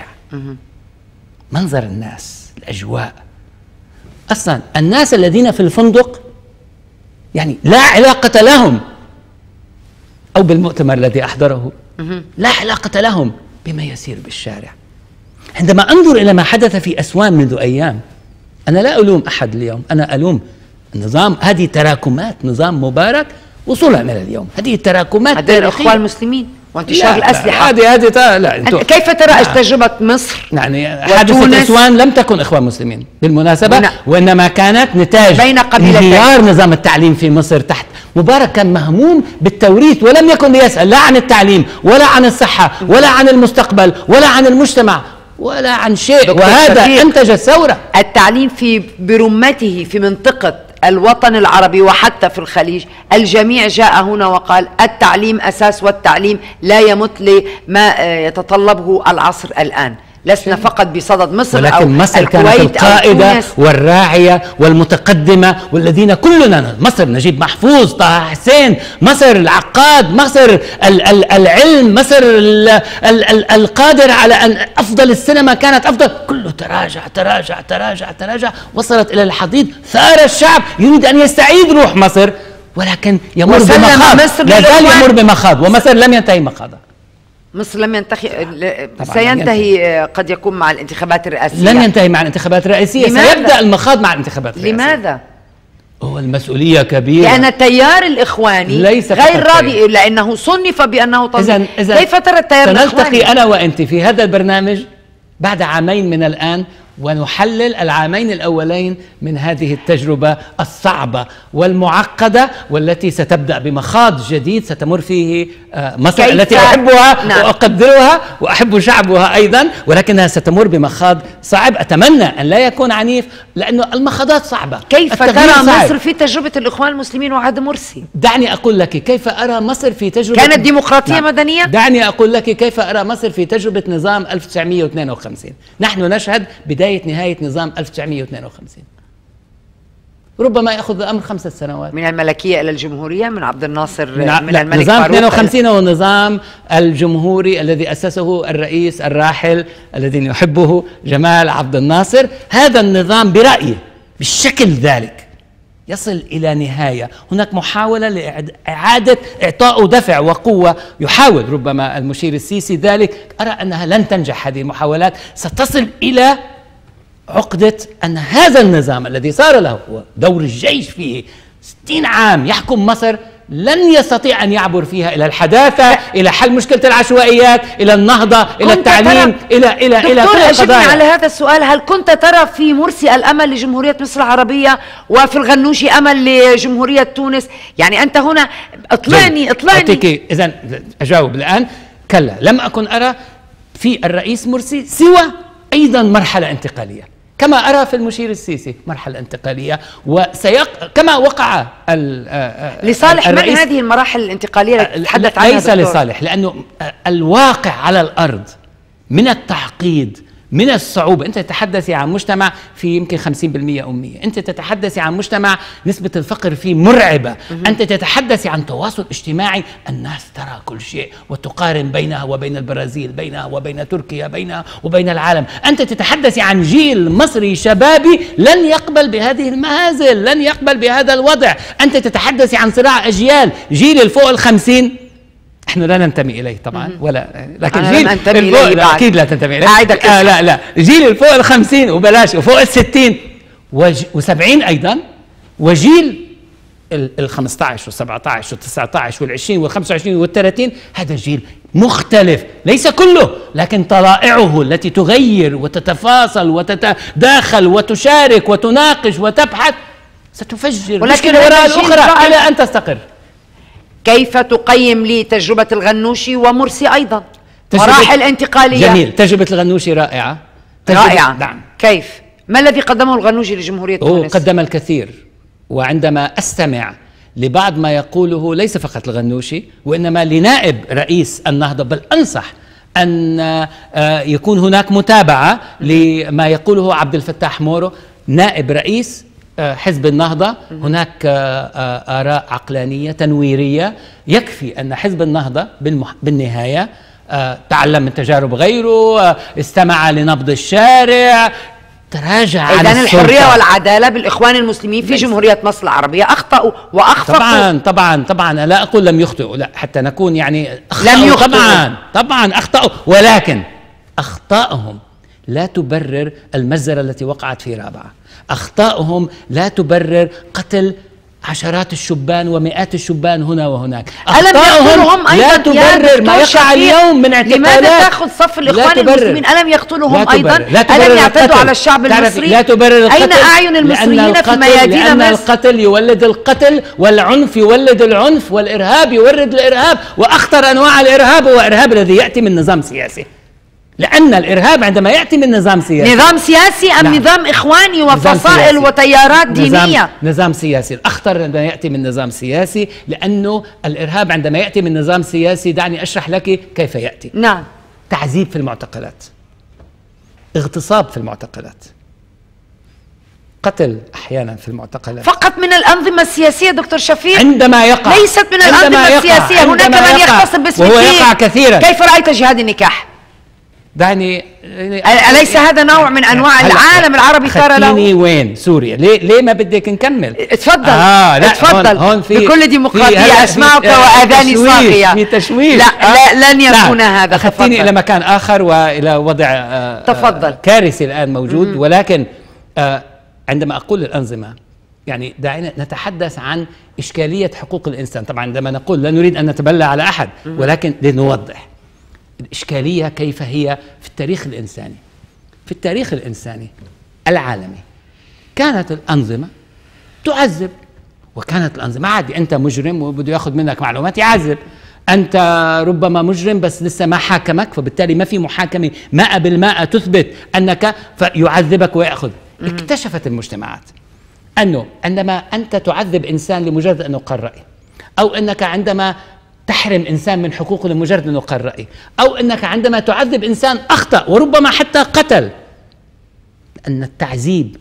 منظر الناس، الأجواء. أصلا الناس الذين في الفندق يعني لا علاقة لهم، أو بالمؤتمر الذي أحضره لا علاقة لهم بما يسير بالشارع. عندما أنظر إلى ما حدث في أسوان منذ أيام، أنا لا ألوم أحد اليوم، أنا ألوم النظام. هذه تراكمات نظام مبارك وصولا إلى اليوم، هذه تراكمات هذين الإخوان المسلمين وانتشار الأسلحة. هذه لا. كيف ترى تجربة مصر؟ يعني حادثة أسوان لم تكن إخوان مسلمين بالمناسبة، وإنما كانت نتاج بين قبيلتين. انهيار نظام التعليم في مصر تحت مبارك. كان مهموم بالتوريث ولم يكن ليسأل لا عن التعليم ولا عن الصحة ولا عن المستقبل ولا عن المجتمع ولا عن شيء، وهذا أنتج الثورة. التعليم برمته في منطقة الوطن العربي وحتى في الخليج، الجميع جاء هنا وقال التعليم أساس، والتعليم لا يمت لما يتطلبه العصر الآن. لسنا فقط بصدد مصر، ولكن مصر كانت القائدة والراعية والمتقدمة، والذين كلنا مصر، نجيب محفوظ، طه حسين، مصر العقاد، مصر العلم، مصر القادر على أن أفضل السينما كانت أفضل، كله تراجع تراجع تراجع تراجع، وصلت إلى الحضيض. ثار الشعب يريد أن يستعيد روح مصر، ولكن يمر بمخاض، لا زال يمر بمخاض، ومصر لم ينتهي مخاضها. مصر لم ينتهي، سينتهي قد يكون مع الانتخابات الرئاسية. لن ينتهي مع الانتخابات الرئاسية، سيبدأ المخاض مع الانتخابات الرئاسية. لماذا؟ هو المسؤولية كبيرة، لأن التيار الإخواني ليس غير راضي، لأنه صنف بأنه تنظيم. كيف ترى التيار الإخواني؟ سنلتقي أنا وأنت في هذا البرنامج بعد عامين من الآن ونحلل العامين الأولين من هذه التجربة الصعبة والمعقدة، والتي ستبدأ بمخاض جديد ستمر فيه مصر التي أحبها وأقدرها وأحب شعبها أيضا، ولكنها ستمر بمخاض صعب. أتمنى أن لا يكون عنيف، لأنه المخاضات صعبة. كيف ترى مصر في تجربة الإخوان المسلمين وعهد مرسي؟ دعني أقول لك كيف أرى مصر في تجربة كانت ديمقراطية مدنية. دعني أقول لك كيف أرى مصر في تجربة نظام 1952. نحن نشهد بداية نهاية نظام 1952. ربما يأخذ الأمر 5 سنوات، من الملكية إلى الجمهورية، من عبد الناصر من الملك نظام فاروق. 52 هو النظام الجمهوري الذي أسسه الرئيس الراحل الذي يحبه جمال عبد الناصر. هذا النظام برأيي بالشكل ذلك يصل إلى نهاية. هناك محاولة لإعادة إعطاء دفع وقوة، يحاول ربما المشير السيسي ذلك. أرى أنها لن تنجح هذه المحاولات، ستصل إلى عقدة أن هذا النظام الذي صار له دور الجيش فيه 60 عام يحكم مصر لن يستطيع أن يعبر فيها إلى الحداثة، إلى حل مشكلة العشوائيات، إلى النهضة، إلى التعليم، إلى كل القضايا. على هذا السؤال، هل كنت ترى في مرسي الأمل لجمهورية مصر العربية، وفي الغنوشي أمل لجمهورية تونس؟ يعني أنت هنا اطلعني. إذن أجاوب الآن. كلا، لم أكن أرى في الرئيس مرسي سوى أيضا مرحلة انتقالية، كما أرى في المشير السيسي مرحلة انتقالية، كما وقع لصالح من هذه المراحل الانتقالية التي تحدث عنها ليس لصالح، لأنه الواقع على الأرض من التعقيد، من الصعوبة. أنت تتحدثي عن مجتمع فيه يمكن 50% أمية، أنت تتحدثي عن مجتمع نسبة الفقر فيه مرعبة، أنت تتحدثي عن تواصل اجتماعي، الناس ترى كل شيء وتقارن بينها وبين البرازيل، بينها وبين تركيا، بينها وبين العالم. أنت تتحدثي عن جيل مصري شبابي لن يقبل بهذه المهازل، لن يقبل بهذا الوضع. أنت تتحدثي عن صراع أجيال، جيل الفوق 50 احنا لا ننتمي اليه طبعا، ولا لكن جيل الفوق اكيد لا تنتمي اليه. لا جيل الفوق 50 وبلاش، وفوق 60 و70 ايضا، وجيل ال 15 وال 17 وال 19 وال 20 وال 25 وال 30. هذا الجيل مختلف، ليس كله، لكن طلائعه التي تغير وتتفاصل وتتداخل وتشارك وتناقش وتبحث ستفجر مشكلة وراء الأخرى إلى أن تستقر. كيف تقيم لي تجربة الغنوشي ومرسي أيضا مراحل انتقالية؟ جميل، تجربة الغنوشي رائعة رائعة. نعم. كيف؟ ما الذي قدمه الغنوشي لجمهورية تونس؟ قدم الكثير، وعندما أستمع لبعض ما يقوله ليس فقط الغنوشي وإنما لنائب رئيس النهضة، بل أنصح أن يكون هناك متابعة لما يقوله عبد الفتاح مورو نائب رئيس حزب النهضة. هناك آراء عقلانية تنويرية. يكفي أن حزب النهضة بالنهاية تعلم من تجارب غيره، استمع لنبض الشارع، تراجع عن إذن الحرية والعدالة بالإخوان المسلمين في جمهورية مصر العربية أخطأوا وأخفقوا. طبعا لا أقول لم يخطئوا، لا، حتى نكون يعني لم يخطئوا. طبعا أخطأوا، ولكن أخطائهم لا تبرر المجزرة التي وقعت في رابعة. أخطائهم لا تبرر قتل عشرات الشبان ومئات الشبان هنا وهناك. أخطائهم لا تبرر ما يقع اليوم من اعتقالات. لماذا تأخذ صف الإخوان المسلمين؟ ألم يقتلهم أيضا؟ ألم يعتدوا على الشعب المصري؟ لا تبرر القتل. أين أعين المصريين في ميادين لأن مصر؟ القتل يولد القتل، والعنف يولد العنف، والإرهاب يورد الإرهاب، وأخطر أنواع الإرهاب هو الإرهاب الذي يأتي من نظام سياسي. لأن الإرهاب عندما يأتي من نظام سياسي، نظام سياسي أم نعم. نظام إخواني وفصائل وتيارات دينية؟ نظام سياسي. الأخطر عندما يأتي من نظام سياسي، لأنه الإرهاب عندما يأتي من نظام سياسي، دعني أشرح لك كيف يأتي. نعم. تعذيب في المعتقلات، اغتصاب في المعتقلات، قتل أحيانا في المعتقلات. فقط من الأنظمة السياسية دكتور شفيق؟ عندما يقع، ليست من الأنظمة السياسية. هناك من يغتصب باسم الدين، وهو يقع كثيرا. كيف رأيت جهاد النكاح؟ دعني أليس هذا نوع من أنواع العالم العربي صار له؟ وين سوريا؟ ليه ما بدك نكمل؟ اتفضل. اتفضل. هون بكل ديمقراطية أسمعك وآذاني صاغية. في تشويش. لا لن يكون هذا. خذتني إلى مكان آخر وإلى وضع تفضل. كارثي الآن موجود. ولكن عندما أقول الأنظمة، يعني دعينا نتحدث عن إشكالية حقوق الإنسان. طبعا عندما نقول لا نريد أن نتبلى على أحد، ولكن لنوضح الإشكالية كيف هي في التاريخ الإنساني. في التاريخ الإنساني العالمي كانت الأنظمة تعذب، وكانت الأنظمة عادي، أنت مجرم وبده يأخذ منك معلومات يعذب، أنت ربما مجرم بس لسه ما حاكمك، فبالتالي ما في محاكمة 100% تثبت أنك، فيعذبك ويأخذ. اكتشفت المجتمعات أنه عندما أنت تعذب إنسان لمجرد أنه قال رأي، أو أنك عندما تحرم إنسان من حقوقه لمجرد أنه قال رأي، أو أنك عندما تعذب إنسان أخطأ وربما حتى قتل، أن التعذيب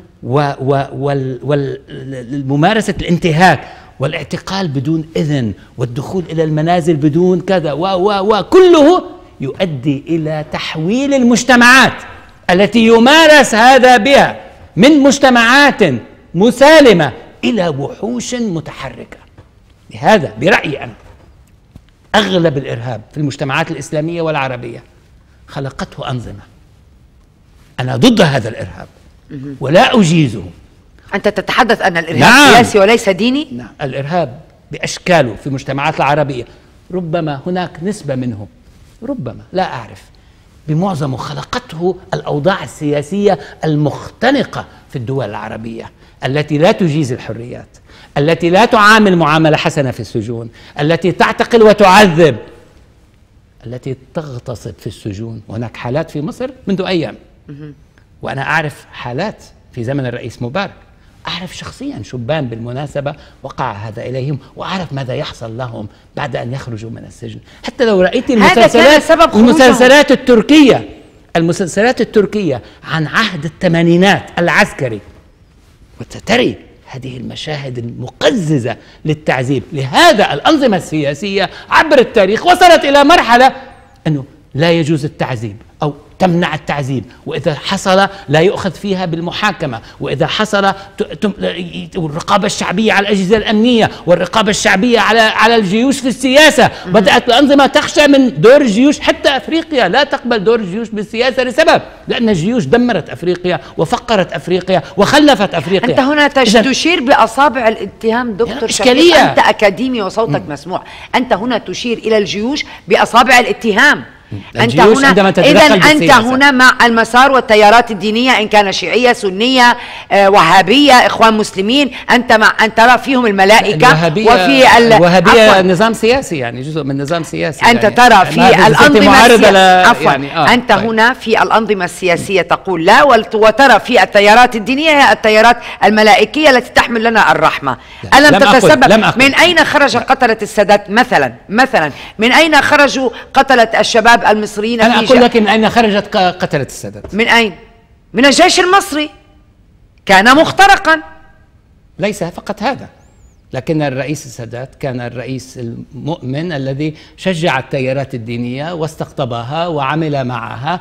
والممارسة الانتهاك والاعتقال بدون إذن والدخول إلى المنازل بدون كذا وكله يؤدي إلى تحويل المجتمعات التي يمارس هذا بها من مجتمعات مسالمة إلى وحوش متحركة. لهذا برأيي أنا أغلب الإرهاب في المجتمعات الإسلامية والعربية خلقته أنظمة. أنا ضد هذا الإرهاب ولا أجيزه. أنت تتحدث أن الإرهاب سياسي وليس ديني؟ نعم، الإرهاب بأشكاله في المجتمعات العربية ربما هناك نسبة منه، ربما لا أعرف، بمعظمه خلقته الأوضاع السياسية المختنقة في الدول العربية التي لا تجيز الحريات، التي لا تعامل معاملة حسنة في السجون، التي تعتقل وتعذب، التي تغتصب في السجون. وهناك حالات في مصر منذ أيام، وأنا أعرف حالات في زمن الرئيس مبارك، أعرف شخصيا شبان بالمناسبة وقع هذا إليهم، وأعرف ماذا يحصل لهم بعد أن يخرجوا من السجن. حتى لو رأيت المسلسلات التركية عن عهد الثمانينات العسكري، وتتري هذه المشاهد المقززة للتعذيب. لهذا الأنظمة السياسية عبر التاريخ وصلت إلى مرحلة أنه لا يجوز التعذيب، أو تمنع التعذيب، وإذا حصل لا يؤخذ فيها بالمحاكمة، وإذا حصل الرقابة الشعبية على الأجهزة الأمنية والرقابة الشعبية على الجيوش في السياسة. بدأت الأنظمة تخشى من دور الجيوش، حتى أفريقيا لا تقبل دور الجيوش بالسياسة لسبب، لأن الجيوش دمرت أفريقيا وفقرت أفريقيا وخلفت أفريقيا. أنت هنا تشير بأصابع الاتهام دكتور شفيق، أنت أكاديمي وصوتك مسموع، أنت هنا تشير إلى الجيوش بأصابع الاتهام. أنت هنا إذن أنت هنا مع المسار والتيارات الدينية، إن كان شيعية سنية وهابية إخوان مسلمين، أنت مع أن ترى فيهم الملائكة وفي الوهابية نظام سياسي، يعني جزء من نظام سياسي. أنت يعني ترى في الأنظمة السياسية أنت طيب. هنا في الأنظمة السياسية تقول لا، وترى في التيارات الدينية هي التيارات الملائكية التي تحمل لنا الرحمة. ألم تتسبب؟ من أين خرج قتلة السادات مثلا من أين خرجوا قتلة الشباب المصريين؟ أنا أقول لك من أين خرجت قتلة السادات. من أين؟ من الجيش المصري، كان مخترقا. ليس فقط هذا، لكن الرئيس السادات كان الرئيس المؤمن الذي شجع التيارات الدينية واستقطبها وعمل معها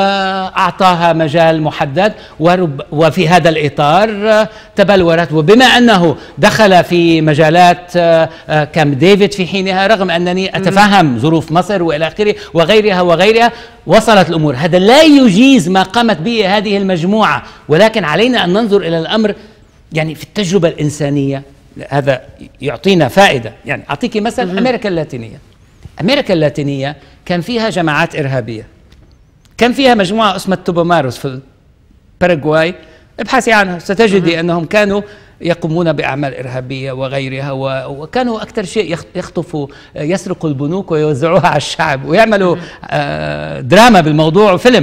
وأعطاها مجال محدد، وفي هذا الإطار تبلورت. وبما أنه دخل في مجالات كامب ديفيد في حينها، رغم أنني أتفهم ظروف مصر وإلى آخره وغيرها، وصلت الأمور. هذا لا يجيز ما قامت به هذه المجموعة، ولكن علينا أن ننظر إلى الأمر يعني في التجربة الإنسانية. هذا يعطينا فائدة. يعني أعطيك مثل أمريكا اللاتينية. أمريكا اللاتينية كان فيها جماعات إرهابية، كان فيها مجموعة اسمها التوبوماروس في الباراغواي، ابحثي عنها ستجدي أنهم كانوا يقومون بأعمال إرهابية وغيرها، وكانوا أكثر شيء يسرقوا البنوك ويوزعوها على الشعب ويعملوا دراما بالموضوع وفيلم.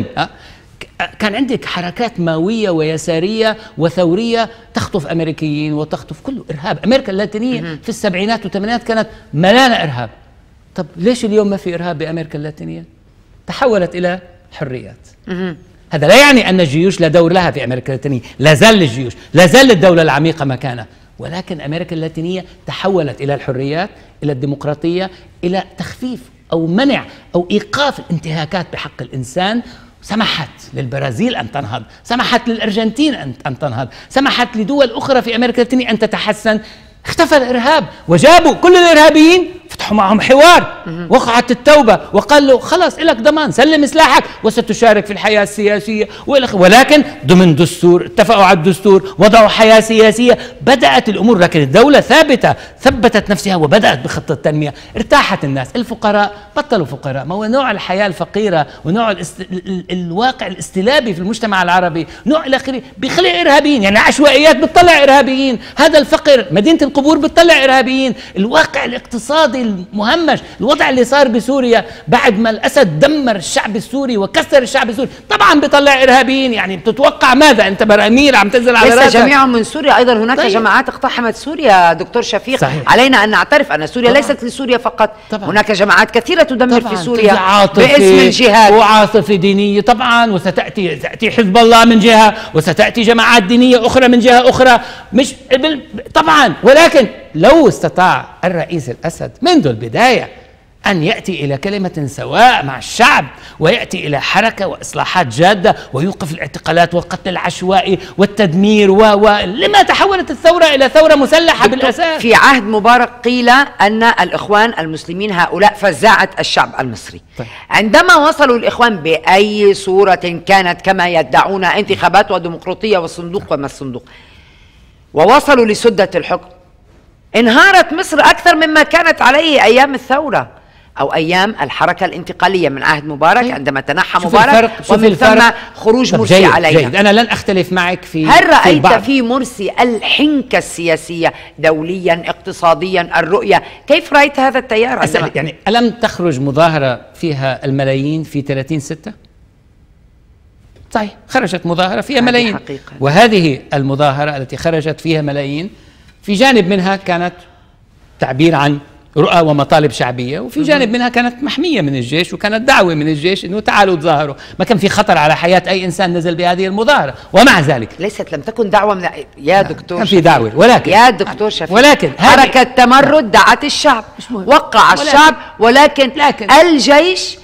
كان عندك حركات ماوية ويسارية وثورية تخطف أمريكيين وتخطف كله إرهاب. أمريكا اللاتينية في السبعينات والثمانينات كانت ملانة إرهاب. طب ليش اليوم ما في إرهاب بأمريكا اللاتينية؟ تحولت إلى حريات. هذا لا يعني أن الجيوش لا دور لها في أمريكا اللاتينية، لا زال الجيوش، لا زال الدولة العميقة مكانها، ولكن أمريكا اللاتينية تحولت إلى الحريات، إلى الديمقراطية، إلى تخفيف أو منع أو إيقاف الانتهاكات بحق الإنسان. سمحت للبرازيل أن تنهض، سمحت للأرجنتين أن تنهض، سمحت لدول أخرى في أمريكا اللاتينية أن تتحسن. اختفى الإرهاب وجابوا كل الإرهابيين، فتحوا معهم حوار، وقعت التوبة وقال له خلاص لك ضمان، سلم سلاحك وستشارك في الحياة السياسية، ولكن ضمن دستور، اتفقوا على الدستور، وضعوا حياة سياسية، بدأت الأمور. لكن الدولة ثابتة، ثبتت نفسها وبدأت بخطة التنمية. ارتاحت الناس، الفقراء بطلوا فقراء. ما هو نوع الحياة الفقيرة ونوع الواقع الاستلابي في المجتمع العربي، نوع إلى آخره، بيخلق إرهابيين. يعني عشوائيات بتطلع إرهابيين، هذا الفقر، مدينة القبور بتطلع إرهابيين، الواقع الاقتصادي المهمش، الوضع اللي صار بسوريا بعد ما الأسد دمر الشعب السوري وكسر الشعب السوري، طبعا بيطلع إرهابيين. يعني بتتوقع ماذا؟ أنت براميل عم تنزل على راسك. ليس جميعهم من سوريا، أيضا هناك جماعات اقتحمت سوريا دكتور شفيق. صحيح. علينا أن نعترف أن سوريا ليست لسوريا فقط، هناك جماعات كثيرة تدمر في سوريا باسم الجهاد وعاطفة دينية طبعا، وستأتي حزب الله من جهة، وستأتي جماعات دينية أخرى من جهة أخرى، مش طبعا. ولكن لو استطاع الرئيس الأسد منذ البداية أن يأتي إلى كلمة سواء مع الشعب، ويأتي إلى حركة وإصلاحات جادة، ويوقف الاعتقالات والقتل العشوائي والتدمير لما تحولت الثورة إلى ثورة مسلحة بالأساس؟ في عهد مبارك قيل أن الإخوان المسلمين هؤلاء فزاعة الشعب المصري. عندما وصلوا الإخوان بأي صورة كانت كما يدعون انتخابات وديمقراطية والصندوق وما الصندوق، ووصلوا لسدة الحكم، انهارت مصر أكثر مما كانت عليه أيام الثورة أو أيام الحركة الانتقالية من عهد مبارك، عندما تنحى مبارك ومن ثم خروج مرسي علينا. جيد. أنا لن أختلف معك في هل رأيت في مرسي الحنكة السياسية دوليا اقتصاديا الرؤية؟ كيف رأيت هذا التيار؟ يعني ألم تخرج مظاهرة فيها الملايين في 30/6؟ صحيح، خرجت مظاهرة فيها ملايين حقيقة. وهذه المظاهرة التي خرجت فيها ملايين في جانب منها كانت تعبير عن رؤى ومطالب شعبية، وفي جانب منها كانت محمية من الجيش، وكانت دعوة من الجيش انه تعالوا تظاهروا. ما كان في خطر على حياة اي انسان نزل بهذه المظاهرة، ومع ذلك لم تكن دعوة من يا دكتور، كان في دعوة، ولكن يا دكتور شفيق، ولكن حركة تمرد دعت الشعب، وقع الشعب، ولكن الجيش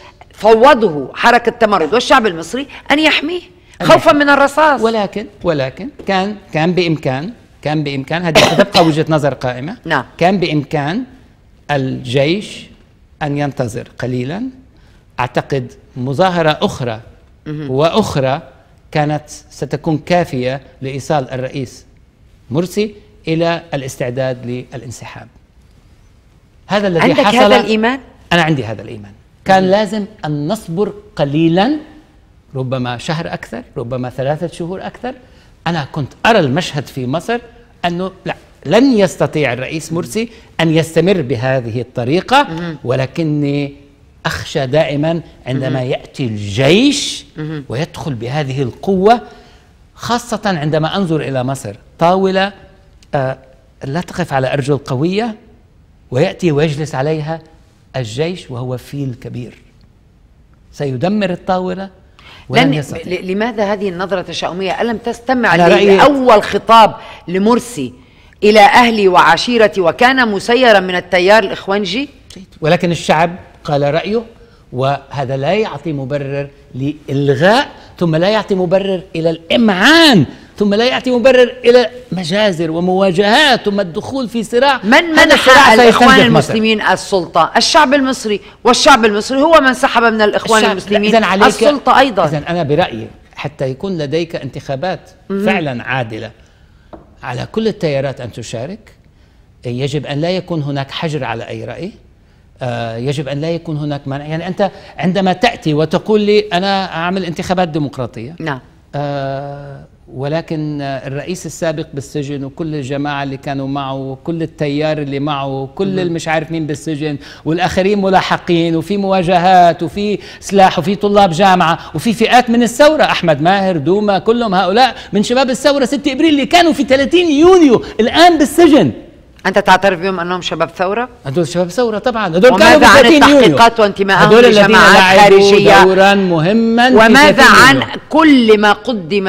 فوضه حركة تمرد والشعب المصري أن يحميه خوفا من الرصاص. ولكن كان بإمكان هذه ستبقى وجهة نظر قائمة. نعم. كان بإمكان الجيش أن ينتظر قليلا. أعتقد مظاهرة أخرى وأخرى كانت ستكون كافية لإيصال الرئيس مرسي إلى الاستعداد للانسحاب. هذا الذي عندك حصل. هذا الإيمان؟ أنا عندي هذا الإيمان. كان لازم أن نصبر قليلا، ربما شهر أكثر، ربما 3 شهور أكثر. أنا كنت أرى المشهد في مصر أنه لا، لن يستطيع الرئيس مرسي أن يستمر بهذه الطريقة، ولكني أخشى دائما عندما يأتي الجيش ويدخل بهذه القوة، خاصة عندما أنظر إلى مصر طاولة لا تقف على أرجل قوية، ويأتي ويجلس عليها الجيش وهو فيل كبير سيدمر الطاولة ولن يستطيع. لماذا هذه النظرة التشاؤمية؟ ألم تستمع لأول خطاب لمرسي إلى أهلي وعشيرتي وكان مسيرا من التيار الإخوانجي؟ ولكن الشعب قال رأيه، وهذا لا يعطي مبرر لإلغاء، ثم لا يعطي مبرر إلى الإمعان، ثم لا يعطي مبرر إلى مجازر ومواجهات، ثم الدخول في صراع. من منح الإخوان المسلمين السلطة؟ الشعب المصري، والشعب المصري هو من سحب من الإخوان المسلمين السلطة أيضا. إذن أنا برأيي حتى يكون لديك انتخابات فعلا عادلة على كل التيارات أن تشارك، يجب أن لا يكون هناك حجر على أي رأي، يجب أن لا يكون هناك منع. يعني أنت عندما تأتي وتقول لي أنا أعمل انتخابات ديمقراطية، نعم، ولكن الرئيس السابق بالسجن، وكل الجماعة اللي كانوا معه، وكل التيار اللي معه، وكل المش عارف مين بالسجن، والآخرين ملاحقين، وفي مواجهات، وفي سلاح، وفي طلاب جامعة، وفي فئات من الثورة، أحمد ماهر، دوما، كلهم هؤلاء من شباب الثورة 6 إبريل اللي كانوا في 30 يونيو الآن بالسجن. أنت تعترف بهم أنهم شباب ثورة؟ هدول شباب ثورة طبعا، هدول كانوا وماذا عن التحقيقات وانتمائهم لجماعات خارجية؟ دورا مهما. وماذا عن كل ما قدم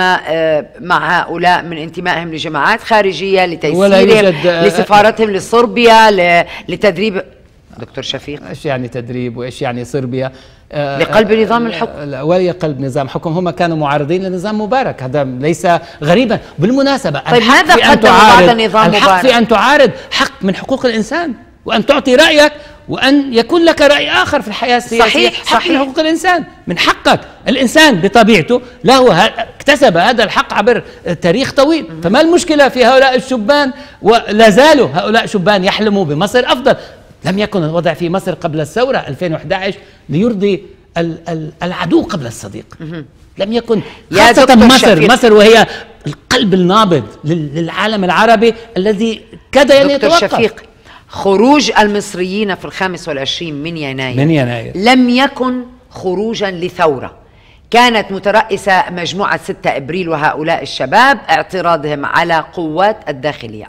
مع هؤلاء من انتمائهم لجماعات خارجية لتيسيرهم، لسفارتهم لصربيا، لتدريب؟ دكتور شفيق، ايش يعني تدريب وايش يعني صربيا؟ لقلب نظام الحكم. ولا قلب نظام حكم، هم كانوا معارضين لنظام مبارك، هذا ليس غريبا. بالمناسبة طيب ماذا قدموا بعد نظام مبارك؟ الحق في أن تعارض، حق من حقوق الإنسان، وأن تعطي رأيك، وأن يكون لك رأي آخر في الحياة السياسية. صحيح. من حقوق الإنسان، من حقك. الإنسان بطبيعته له اكتسب هذا الحق عبر تاريخ طويل، فما المشكلة في هؤلاء الشبان؟ ولا زالوا هؤلاء شبان يحلموا بمصر أفضل. لم يكن الوضع في مصر قبل الثورة 2011 ليرضي العدو قبل الصديق. لم يكن، خاصة مصر وهي القلب النابض للعالم العربي الذي كاد أن يتوقف. دكتور شفيق، خروج المصريين في 25 من يناير لم يكن خروجا لثورة، كانت مترأسة مجموعة 6 إبريل وهؤلاء الشباب اعتراضهم على قوات الداخلية،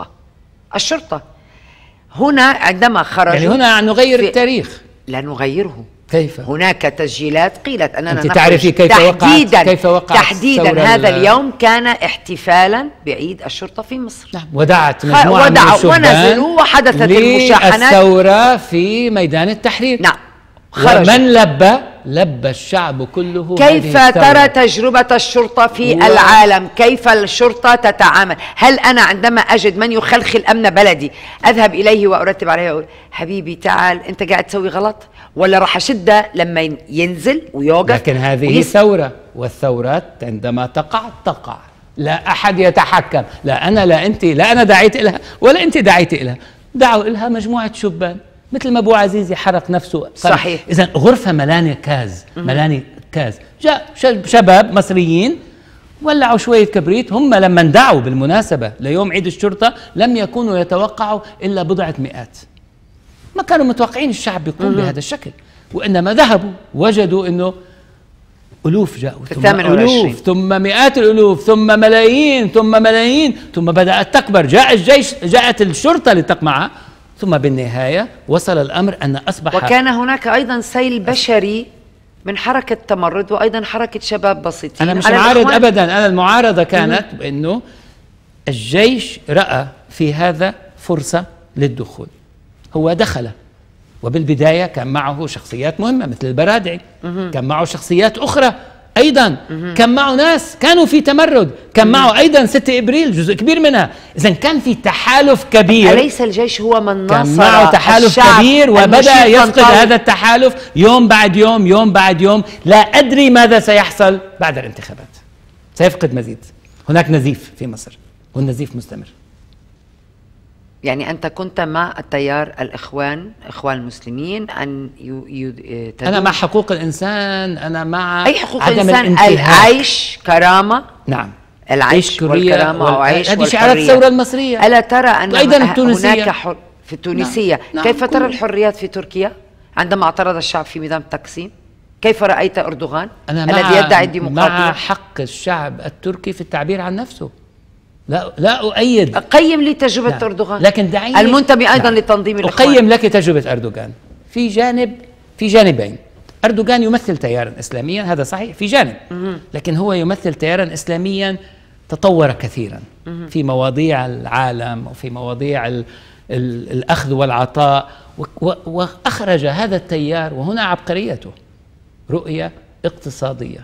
الشرطة. هنا عندما خرجوا، يعني هنا نغير التاريخ. لا نغيره. كيف؟ هناك تسجيلات قيلت أننا أنت تعرفي كيف وقعت تحديدا هذا اليوم كان احتفالا بعيد الشرطة في مصر. نعم، ودعت مجموعة من الشبان ونزلوا وحدثت المشاحنات، الثورة في ميدان التحرير. نعم، ومن لبى الشعب كله. كيف ترى تجربة الشرطة في العالم؟ كيف الشرطة تتعامل؟ هل أنا عندما أجد من يخلخل أمن بلدي أذهب إليه وأرتب عليه وأقول حبيبي تعال أنت قاعد تسوي غلط، ولا راح أشده لما ينزل ويوقف؟ لكن هذه ثورة، والثورات عندما تقع لا أحد يتحكم، لا أنا لا أنت، لا أنا دعيت إلها ولا أنت دعيت إلها، دعوا إلها مجموعة شبان مثل ما أبو عزيزي حرق نفسه. صحيح. إذن غرفة ملاني كاز جاء شباب مصريين ولعوا شوية كبريت. هم لما دعوا بالمناسبة ليوم عيد الشرطة لم يكونوا يتوقعوا إلا بضعة مئات، ما كانوا متوقعين الشعب يقوم بهذا الشكل، وإنما ذهبوا وجدوا أنه ألوف جاءوا، ثم ألوف، ثم مئات الألوف، ثم ملايين، ثم بدأت تكبر. جاء الجيش، جاءت الشرطة لتقمعها، ثم بالنهاية وصل الأمر أن أصبح. وكان هناك أيضا سيل بشري من حركة تمرد وأيضا حركة شباب بسيطين. أنا مش معارض أبدا، أنا المعارضة كانت بأنه الجيش رأى في هذا فرصة للدخول، هو دخل وبالبداية كان معه شخصيات مهمة مثل البرادعي، كان معه شخصيات أخرى أيضا، كان معه ناس كانوا في تمرد، كان معه أيضا 6 إبريل جزء كبير منها. إذا كان في تحالف كبير. أليس الجيش هو من ناصر؟ كان معه تحالف كبير وبدأ يفقد هذا التحالف يوم بعد يوم، يوم بعد يوم. لا أدري ماذا سيحصل بعد الانتخابات، سيفقد مزيد. هناك نزيف في مصر والنزيف مستمر. يعني أنت كنت مع التيار الإخوان المسلمين أن أنا مع حقوق الإنسان، أنا مع أي حقوق عدم الإنسان؟ العيش، كرامة. نعم، العيش والكرامة وعيش هذه شعارات الثورة المصرية. ألا ترى أن أيضا التونسية. هناك في التونسية؟ نعم. كيف ترى الحريات في تركيا عندما اعترض الشعب في ميدان تقسيم؟ كيف رأيت أردوغان الذي يدعي الديمقراطية؟ مع حق الشعب التركي في التعبير عن نفسه. لا أؤيد. قيم لي تجربة أردوغان، لكن دعيني المنتمي أيضا لتنظيم الإخوان. أقيم لك تجربة أردوغان في جانبين. أردوغان يمثل تيارا إسلاميا، هذا صحيح في جانب، لكن هو يمثل تيارا إسلاميا تطور كثيرا في مواضيع العالم وفي مواضيع الأخذ والعطاء، وأخرج هذا التيار، وهنا عبقريته، رؤية اقتصادية.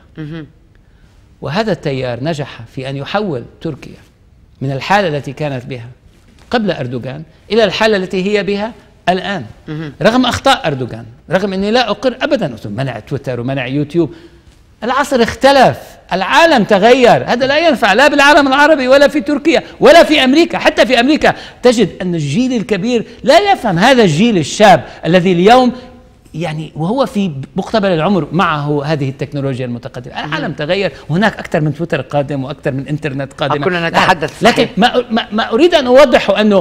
وهذا التيار نجح في أن يحول تركيا من الحالة التي كانت بها قبل أردوغان إلى الحالة التي هي بها الآن، رغم أخطاء أردوغان، رغم أني لا أقر أبدا منع تويتر ومنع يوتيوب. العصر اختلف، العالم تغير، هذا لا ينفع لا بالعالم العربي ولا في تركيا ولا في أمريكا. حتى في أمريكا تجد أن الجيل الكبير لا يفهم هذا الجيل الشاب الذي اليوم يعني وهو في مقتبل العمر معه هذه التكنولوجيا المتقدمة. العالم تغير، وهناك أكثر من تويتر قادم وأكثر من إنترنت قادمة. كنا نتحدث. لكن ما أريد أن أوضحه أنه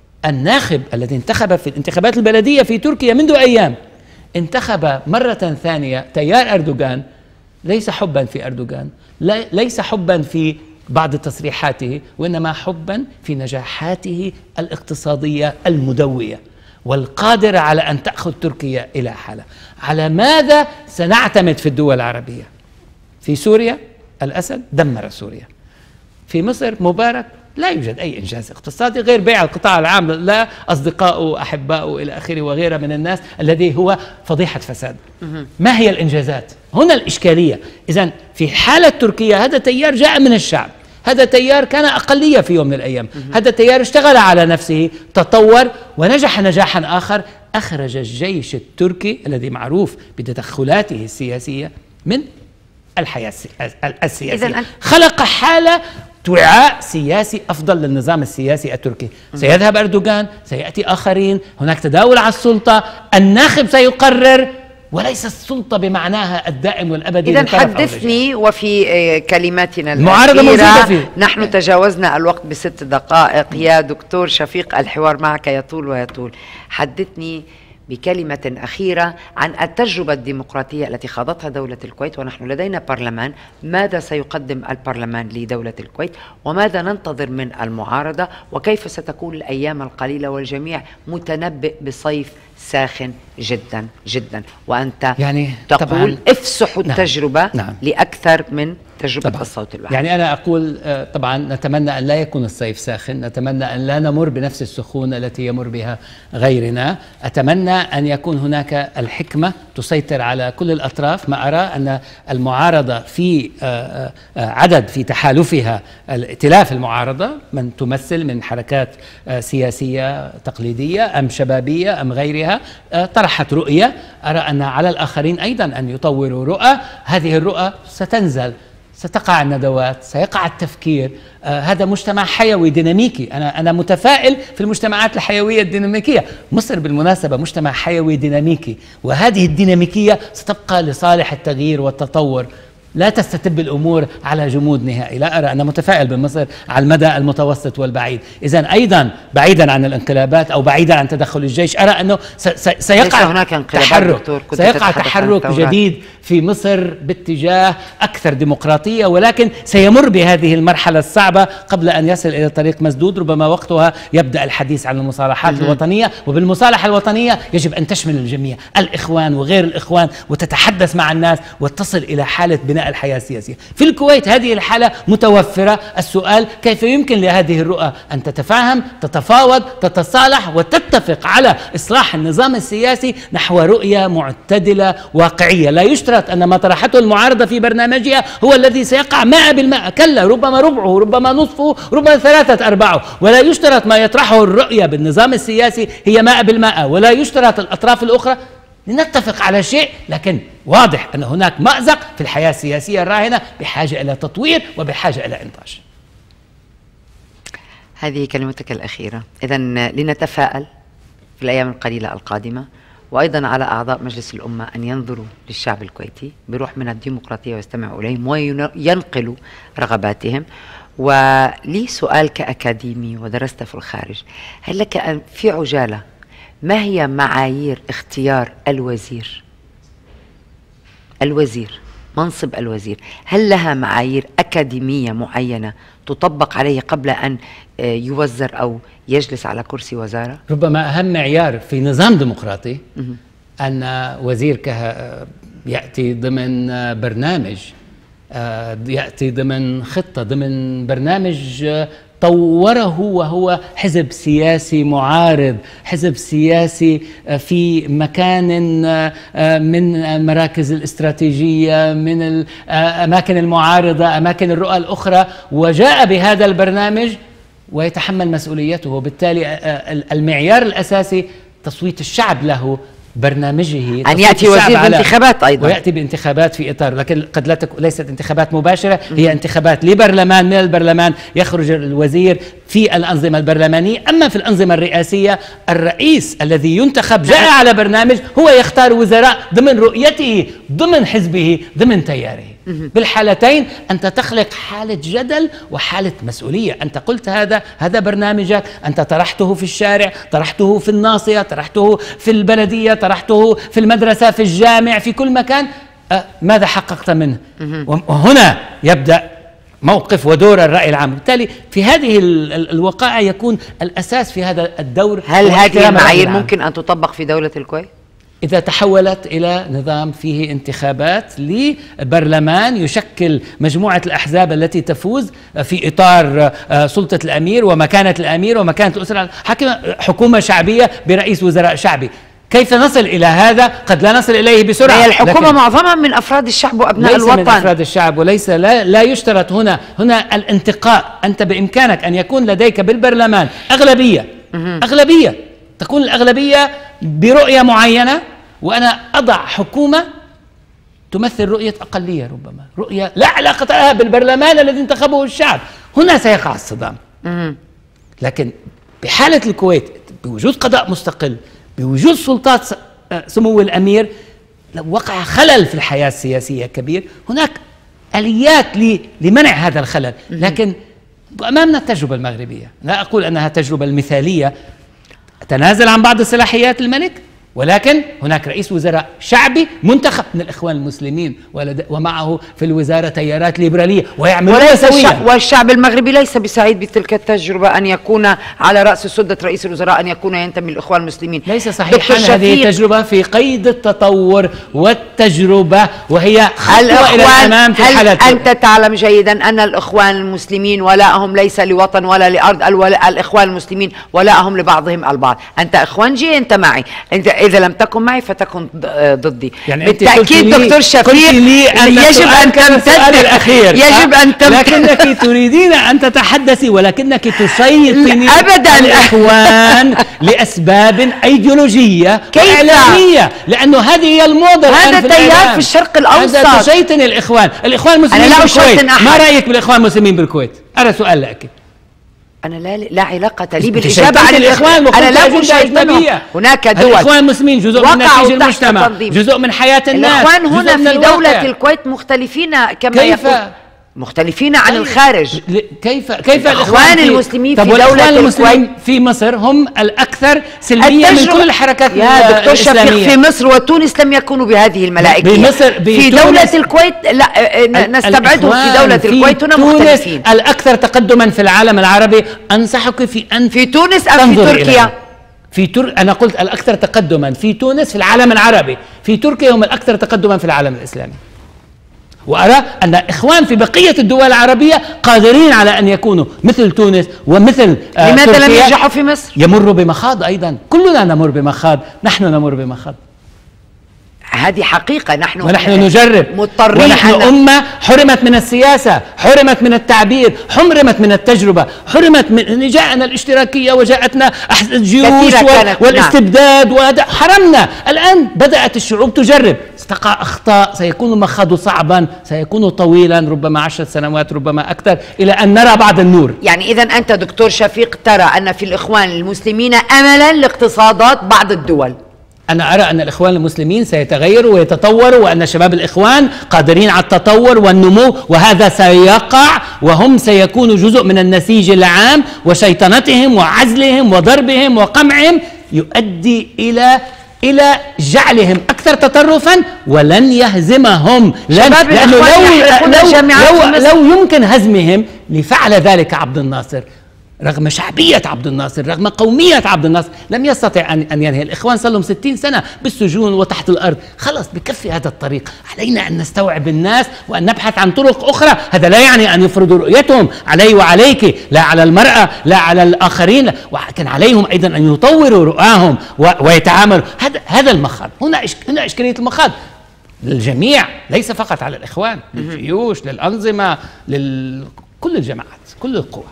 الناخب الذي انتخب في الانتخابات البلدية في تركيا منذ أيام انتخب مرة ثانية تيار أردوغان، ليس حبا في أردوغان، ليس حبا في بعض تصريحاته، وإنما حبا في نجاحاته الاقتصادية المدوية والقادرة على أن تأخذ تركيا إلى حالة. على ماذا سنعتمد في الدول العربية؟ في سوريا الأسد دمر سوريا، في مصر مبارك لا يوجد أي إنجاز اقتصادي غير بيع القطاع العام، لا أصدقائه أحبائه إلى آخره وغيره من الناس، الذي هو فضيحة فساد. ما هي الإنجازات؟ هنا الإشكالية. إذن في حالة تركيا هذا تيار جاء من الشعب، هذا تيار كان أقلية في يوم من الأيام، هذا تيار اشتغل على نفسه، تطور ونجح نجاحا آخر، أخرج الجيش التركي الذي معروف بتدخلاته السياسية من الحياة السياسية، خلق حالة وعاء سياسي أفضل للنظام السياسي التركي. سيذهب أردوغان، سيأتي آخرين، هناك تداول على السلطة، الناخب سيقرر، وليس السلطة بمعناها الدائم والأبدي. إذن حدثني، وفي كلماتنا المعارضة موجودة فيه. نحن تجاوزنا الوقت ب6 دقائق يا دكتور شفيق، الحوار معك يطول ويطول. حدثني بكلمة أخيرة عن التجربة الديمقراطية التي خاضتها دولة الكويت، ونحن لدينا برلمان. ماذا سيقدم البرلمان لدولة الكويت، وماذا ننتظر من المعارضة، وكيف ستكون الأيام القليلة، والجميع متنبئ بصيف ساخن جدا جدا، وأنت يعني تقول افسحوا التجربة نعم. لأكثر من تجربة طبعا. الصوت الواحد. يعني أنا أقول طبعا نتمنى أن لا يكون الصيف ساخن، نتمنى أن لا نمر بنفس السخونة التي يمر بها غيرنا، أتمنى أن يكون هناك الحكمة تسيطر على كل الأطراف. ما أرى أن المعارضة في عدد في تحالفها، الائتلاف المعارضة من تمثل من حركات سياسية تقليدية أم شبابية أم غيرها، طرحت رؤية. أرى أن على الآخرين أيضا أن يطوروا رؤى، هذه الرؤى ستنزل، ستقع الندوات، سيقع التفكير. هذا مجتمع حيوي ديناميكي، أنا متفائل في المجتمعات الحيوية الديناميكية. مصر بالمناسبة مجتمع حيوي ديناميكي، وهذه الديناميكية ستبقى لصالح التغيير والتطور، لا تستتب الأمور على جمود نهائي. لا أرى، أنا متفائل بمصر على المدى المتوسط والبعيد. إذن أيضا بعيدا عن الانقلابات أو بعيدا عن تدخل الجيش، أرى أنه سيقع تحرك جديد في مصر باتجاه أكثر ديمقراطية، ولكن سيمر بهذه المرحلة الصعبة قبل أن يصل إلى طريق مسدود. ربما وقتها يبدأ الحديث عن المصالحات الوطنية، وبالمصالحة الوطنية يجب أن تشمل الجميع، الإخوان وغير الإخوان، وتتحدث مع الناس وتصل إلى حالة بناء بناء الحياة السياسية. في الكويت هذه الحالة متوفرة. السؤال كيف يمكن لهذه الرؤى أن تتفاهم، تتفاوض، تتصالح وتتفق على إصلاح النظام السياسي نحو رؤية معتدلة واقعية. لا يشترط أن ما طرحته المعارضة في برنامجها هو الذي سيقع 100%، كلا، ربما ربعه، ربما نصفه، ربما 3/4. ولا يشترط ما يطرحه الرؤية بالنظام السياسي هي 100%، ولا يشترط الأطراف الأخرى. لنتفق على شيء، لكن واضح أن هناك مأزق في الحياة السياسية الراهنة بحاجة إلى تطوير وبحاجة إلى إنتاج. هذه كلمتك الأخيرة. إذن لنتفائل في الأيام القليلة القادمة، وأيضا على أعضاء مجلس الأمة أن ينظروا للشعب الكويتي بروح من الديمقراطية ويستمعوا إليهم وينقلوا رغباتهم. ولي سؤال كأكاديمي ودرست في الخارج، هل لك في عجالة ما هي معايير اختيار الوزير، منصب الوزير؟ هل لها معايير أكاديمية معينة تطبق عليه قبل أن يوزر أو يجلس على كرسي وزارة؟ ربما أهم معيار في نظام ديمقراطي أن وزير يأتي ضمن برنامج، يأتي ضمن خطة، ضمن برنامج طوره، وهو حزب سياسي معارض، حزب سياسي في مكان من المراكز الاستراتيجية، من الأماكن المعارضة، أماكن الرؤى الأخرى، وجاء بهذا البرنامج ويتحمل مسؤوليته. وبالتالي المعيار الأساسي تصويت الشعب له، برنامجه، أن يأتي وزير بانتخابات أيضا، ويأتي بانتخابات في إطار، لكن قد لا ليست انتخابات مباشرة، هي انتخابات لبرلمان، من البرلمان يخرج الوزير في الأنظمة البرلمانية. أما في الأنظمة الرئاسية الرئيس الذي ينتخب جاء على برنامج، هو يختار وزراء ضمن رؤيته، ضمن حزبه، ضمن تياره. بالحالتين أنت تخلق حالة جدل وحالة مسؤولية. أنت قلت هذا برنامجك، أنت طرحته في الشارع، طرحته في الناصية، طرحته في البلدية، طرحته في المدرسة، في الجامع، في كل مكان. ماذا حققت منه؟ وهنا يبدأ موقف ودور الرأي العام. بالتالي في هذه الوقائع يكون الأساس في هذا الدور. هل هذه المعايير ممكن أن تطبق في دولة الكويت؟ إذا تحولت إلى نظام فيه انتخابات لبرلمان يشكل مجموعة الأحزاب التي تفوز في إطار سلطة الأمير ومكانة الأمير ومكانة الأسرة الحاكمة، حكومة شعبية برئيس وزراء شعبي. كيف نصل إلى هذا؟ قد لا نصل إليه بسرعة. هي الحكومة معظمها من أفراد الشعب وأبناء الوطن، ليس من أفراد الشعب، وليس لا يشترط هنا الانتقاء. أنت بإمكانك أن يكون لديك بالبرلمان أغلبية، تكون الأغلبية برؤية معينة، وأنا أضع حكومة تمثل رؤية أقلية، ربما رؤية لا علاقة لها بالبرلمان الذي انتخبه الشعب. هنا سيقع الصدام. لكن بحالة الكويت بوجود قضاء مستقل، بوجود سلطات سمو الأمير، لو وقع خلل في الحياة السياسية كبير، هناك آليات لمنع هذا الخلل. لكن أمامنا التجربة المغربية، لا أقول أنها تجربة المثالية، تنازل عن بعض صلاحيات الملك، ولكن هناك رئيس وزراء شعبي منتخب من الإخوان المسلمين، ومعه في الوزارة تيارات ليبرالية ويعملون سويا. والشعب المغربي ليس بسعيد بتلك التجربة، أن يكون على رأس سدة رئيس الوزراء أن يكون ينتمي للإخوان المسلمين. ليس صحيحا. هذه التجربة في قيد التطور والتجربة، وهي خطوة إلى الأمام في الحالة. أنت تعلم جيدا أن الإخوان المسلمين ولاءهم ليس لوطن ولا لأرض، الإخوان المسلمين ولاءهم لبعضهم البعض. أنت إخوانجي، أنت معي، أنت إذا لم تكن معي فتكن ضدي. يعني بالتأكيد دكتور شفيق يجب أن تمتد، يجب أن تمتد، لكنك تريدين أن تتحدثي ولكنك تسيطرين أبدا الإخوان لأسباب أيديولوجية وإعلامية، لأنه هذه هي الموضة. هذا تيار في الشرق الأوسط. هذا تشيطن الإخوان المسلمين بالكويت. ما رأيك بالإخوان المسلمين بالكويت؟ أنا سؤال لك. أنا لا علاقة لي بالإجابة عن الإخوان. أنا لا أشاهد منهم. هناك دول الإخوان المسلمين جزء من نتيجة المجتمع، جزء من حياة الناس. الإخوان هنا في دولة الكويت مختلفين كما يقول، مختلفين عن الخارج. كيف الإخوان المسلمين في دولة الكويت في مصر هم الأكثر سلمية من كل الحركات الإسلامية. دكتور شفيق، في مصر وتونس لم يكونوا بهذه الملائكية. في دولة الكويت لا نستبعدهم. في دولة الكويت هنا مختلفين. الأكثر تقدما في العالم العربي. أنصحك في تونس أم في تركيا؟ أنا قلت الأكثر تقدما في تونس في العالم العربي، في تركيا هم الأكثر تقدما في العالم الإسلامي. وأرى أن إخوان في بقية الدول العربية قادرين على أن يكونوا مثل تونس ومثل لماذا لم ينجحوا في مصر؟ يمروا بمخاض أيضا، كلنا نمر بمخاض، نحن نمر بمخاض، هذه حقيقة. ونحن نجرب، مضطرين، ونحن أمة حرمت من السياسة، حرمت من التعبير، حرمت من التجربة، حرمت من جاءنا الاشتراكية وجاءتنا الجيوش والاستبداد حرمنا. الآن بدأت الشعوب تجرب، ستقع أخطاء، سيكون المخاض صعبا، سيكون طويلا، ربما 10 سنوات ربما أكثر، إلى أن نرى بعض النور. يعني إذن أنت دكتور شفيق ترى أن في الإخوان المسلمين أملا لاقتصادات بعض الدول؟ أنا أرى أن الإخوان المسلمين سيتغيروا ويتطوروا، وأن شباب الإخوان قادرين على التطور والنمو، وهذا سيقع، وهم سيكونوا جزء من النسيج العام، وشيطنتهم وعزلهم وضربهم وقمعهم يؤدي إلى جعلهم أكثر تطرفا، ولن يهزمهم. لو يمكن هزمهم لفعل ذلك عبد الناصر، رغم شعبية عبد الناصر، رغم قومية عبد الناصر، لم يستطع أن ينهي. الإخوان صار لهم 60 سنة بالسجون وتحت الأرض، خلاص بكفي هذا الطريق. علينا أن نستوعب الناس وأن نبحث عن طرق أخرى. هذا لا يعني أن يفرضوا رؤيتهم علي وعليك، لا على المرأة، لا على الآخرين، ولكن عليهم أيضا أن يطوروا رؤاهم ويتعاملوا. هذا المخاض، هنا إشكالية المخاض للجميع، ليس فقط على الإخوان، للجيوش، للأنظمة، كل الجماعات، كل القوى.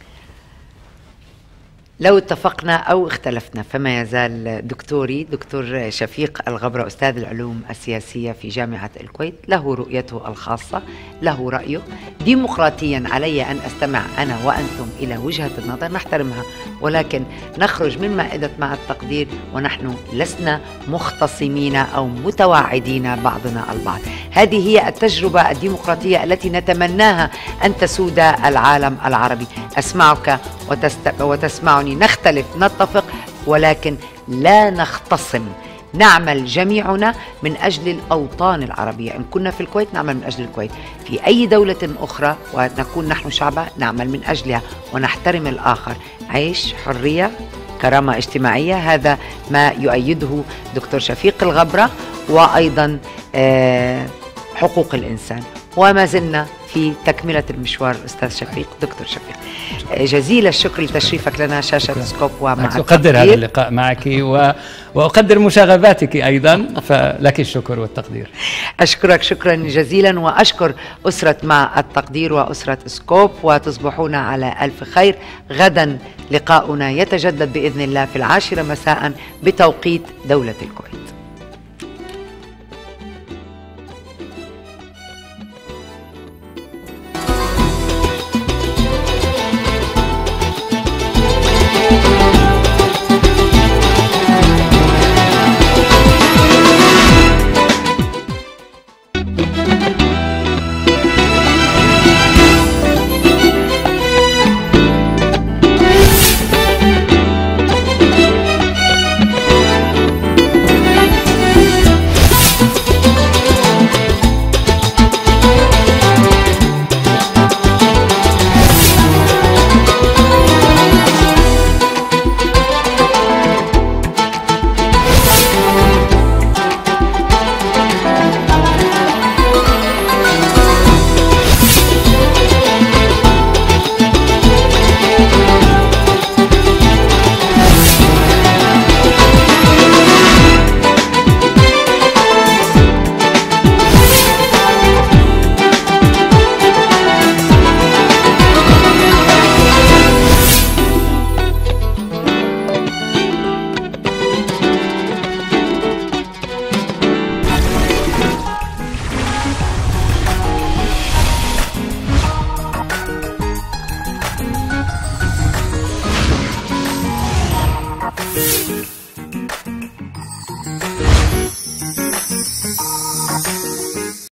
لو اتفقنا أو اختلفنا، فما يزال دكتور شفيق الغبرة أستاذ العلوم السياسية في جامعة الكويت له رؤيته الخاصة، له رأيه. ديمقراطيا علي أن أستمع أنا وأنتم إلى وجهة النظر نحترمها، ولكن نخرج من مائدة مع التقدير ونحن لسنا مختصمين أو متواعدين بعضنا البعض. هذه هي التجربة الديمقراطية التي نتمناها أن تسود العالم العربي. أسمعك وتسمعني، نختلف، نتفق، ولكن لا نختصم. نعمل جميعنا من أجل الأوطان العربية. إن كنا في الكويت نعمل من أجل الكويت، في أي دولة أخرى ونكون نحن شعبا نعمل من أجلها ونحترم الآخر. عيش، حرية، كرامة اجتماعية، هذا ما يؤيده دكتور شفيق الغبرة، وأيضا حقوق الإنسان. وما زلنا في تكملة المشوار أستاذ شفيق، دكتور شفيق. جزيل الشكر لتشريفك لنا شاشة سكوب ومع أقدر هذا اللقاء معك وأقدر مشاغباتك أيضا، فلك الشكر والتقدير. أشكرك شكرا جزيلا، وأشكر أسرة مع التقدير وأسرة سكوب، وتصبحون على ألف خير. غدا لقاؤنا يتجدد بإذن الله في 10 مساء بتوقيت دولة الكويت.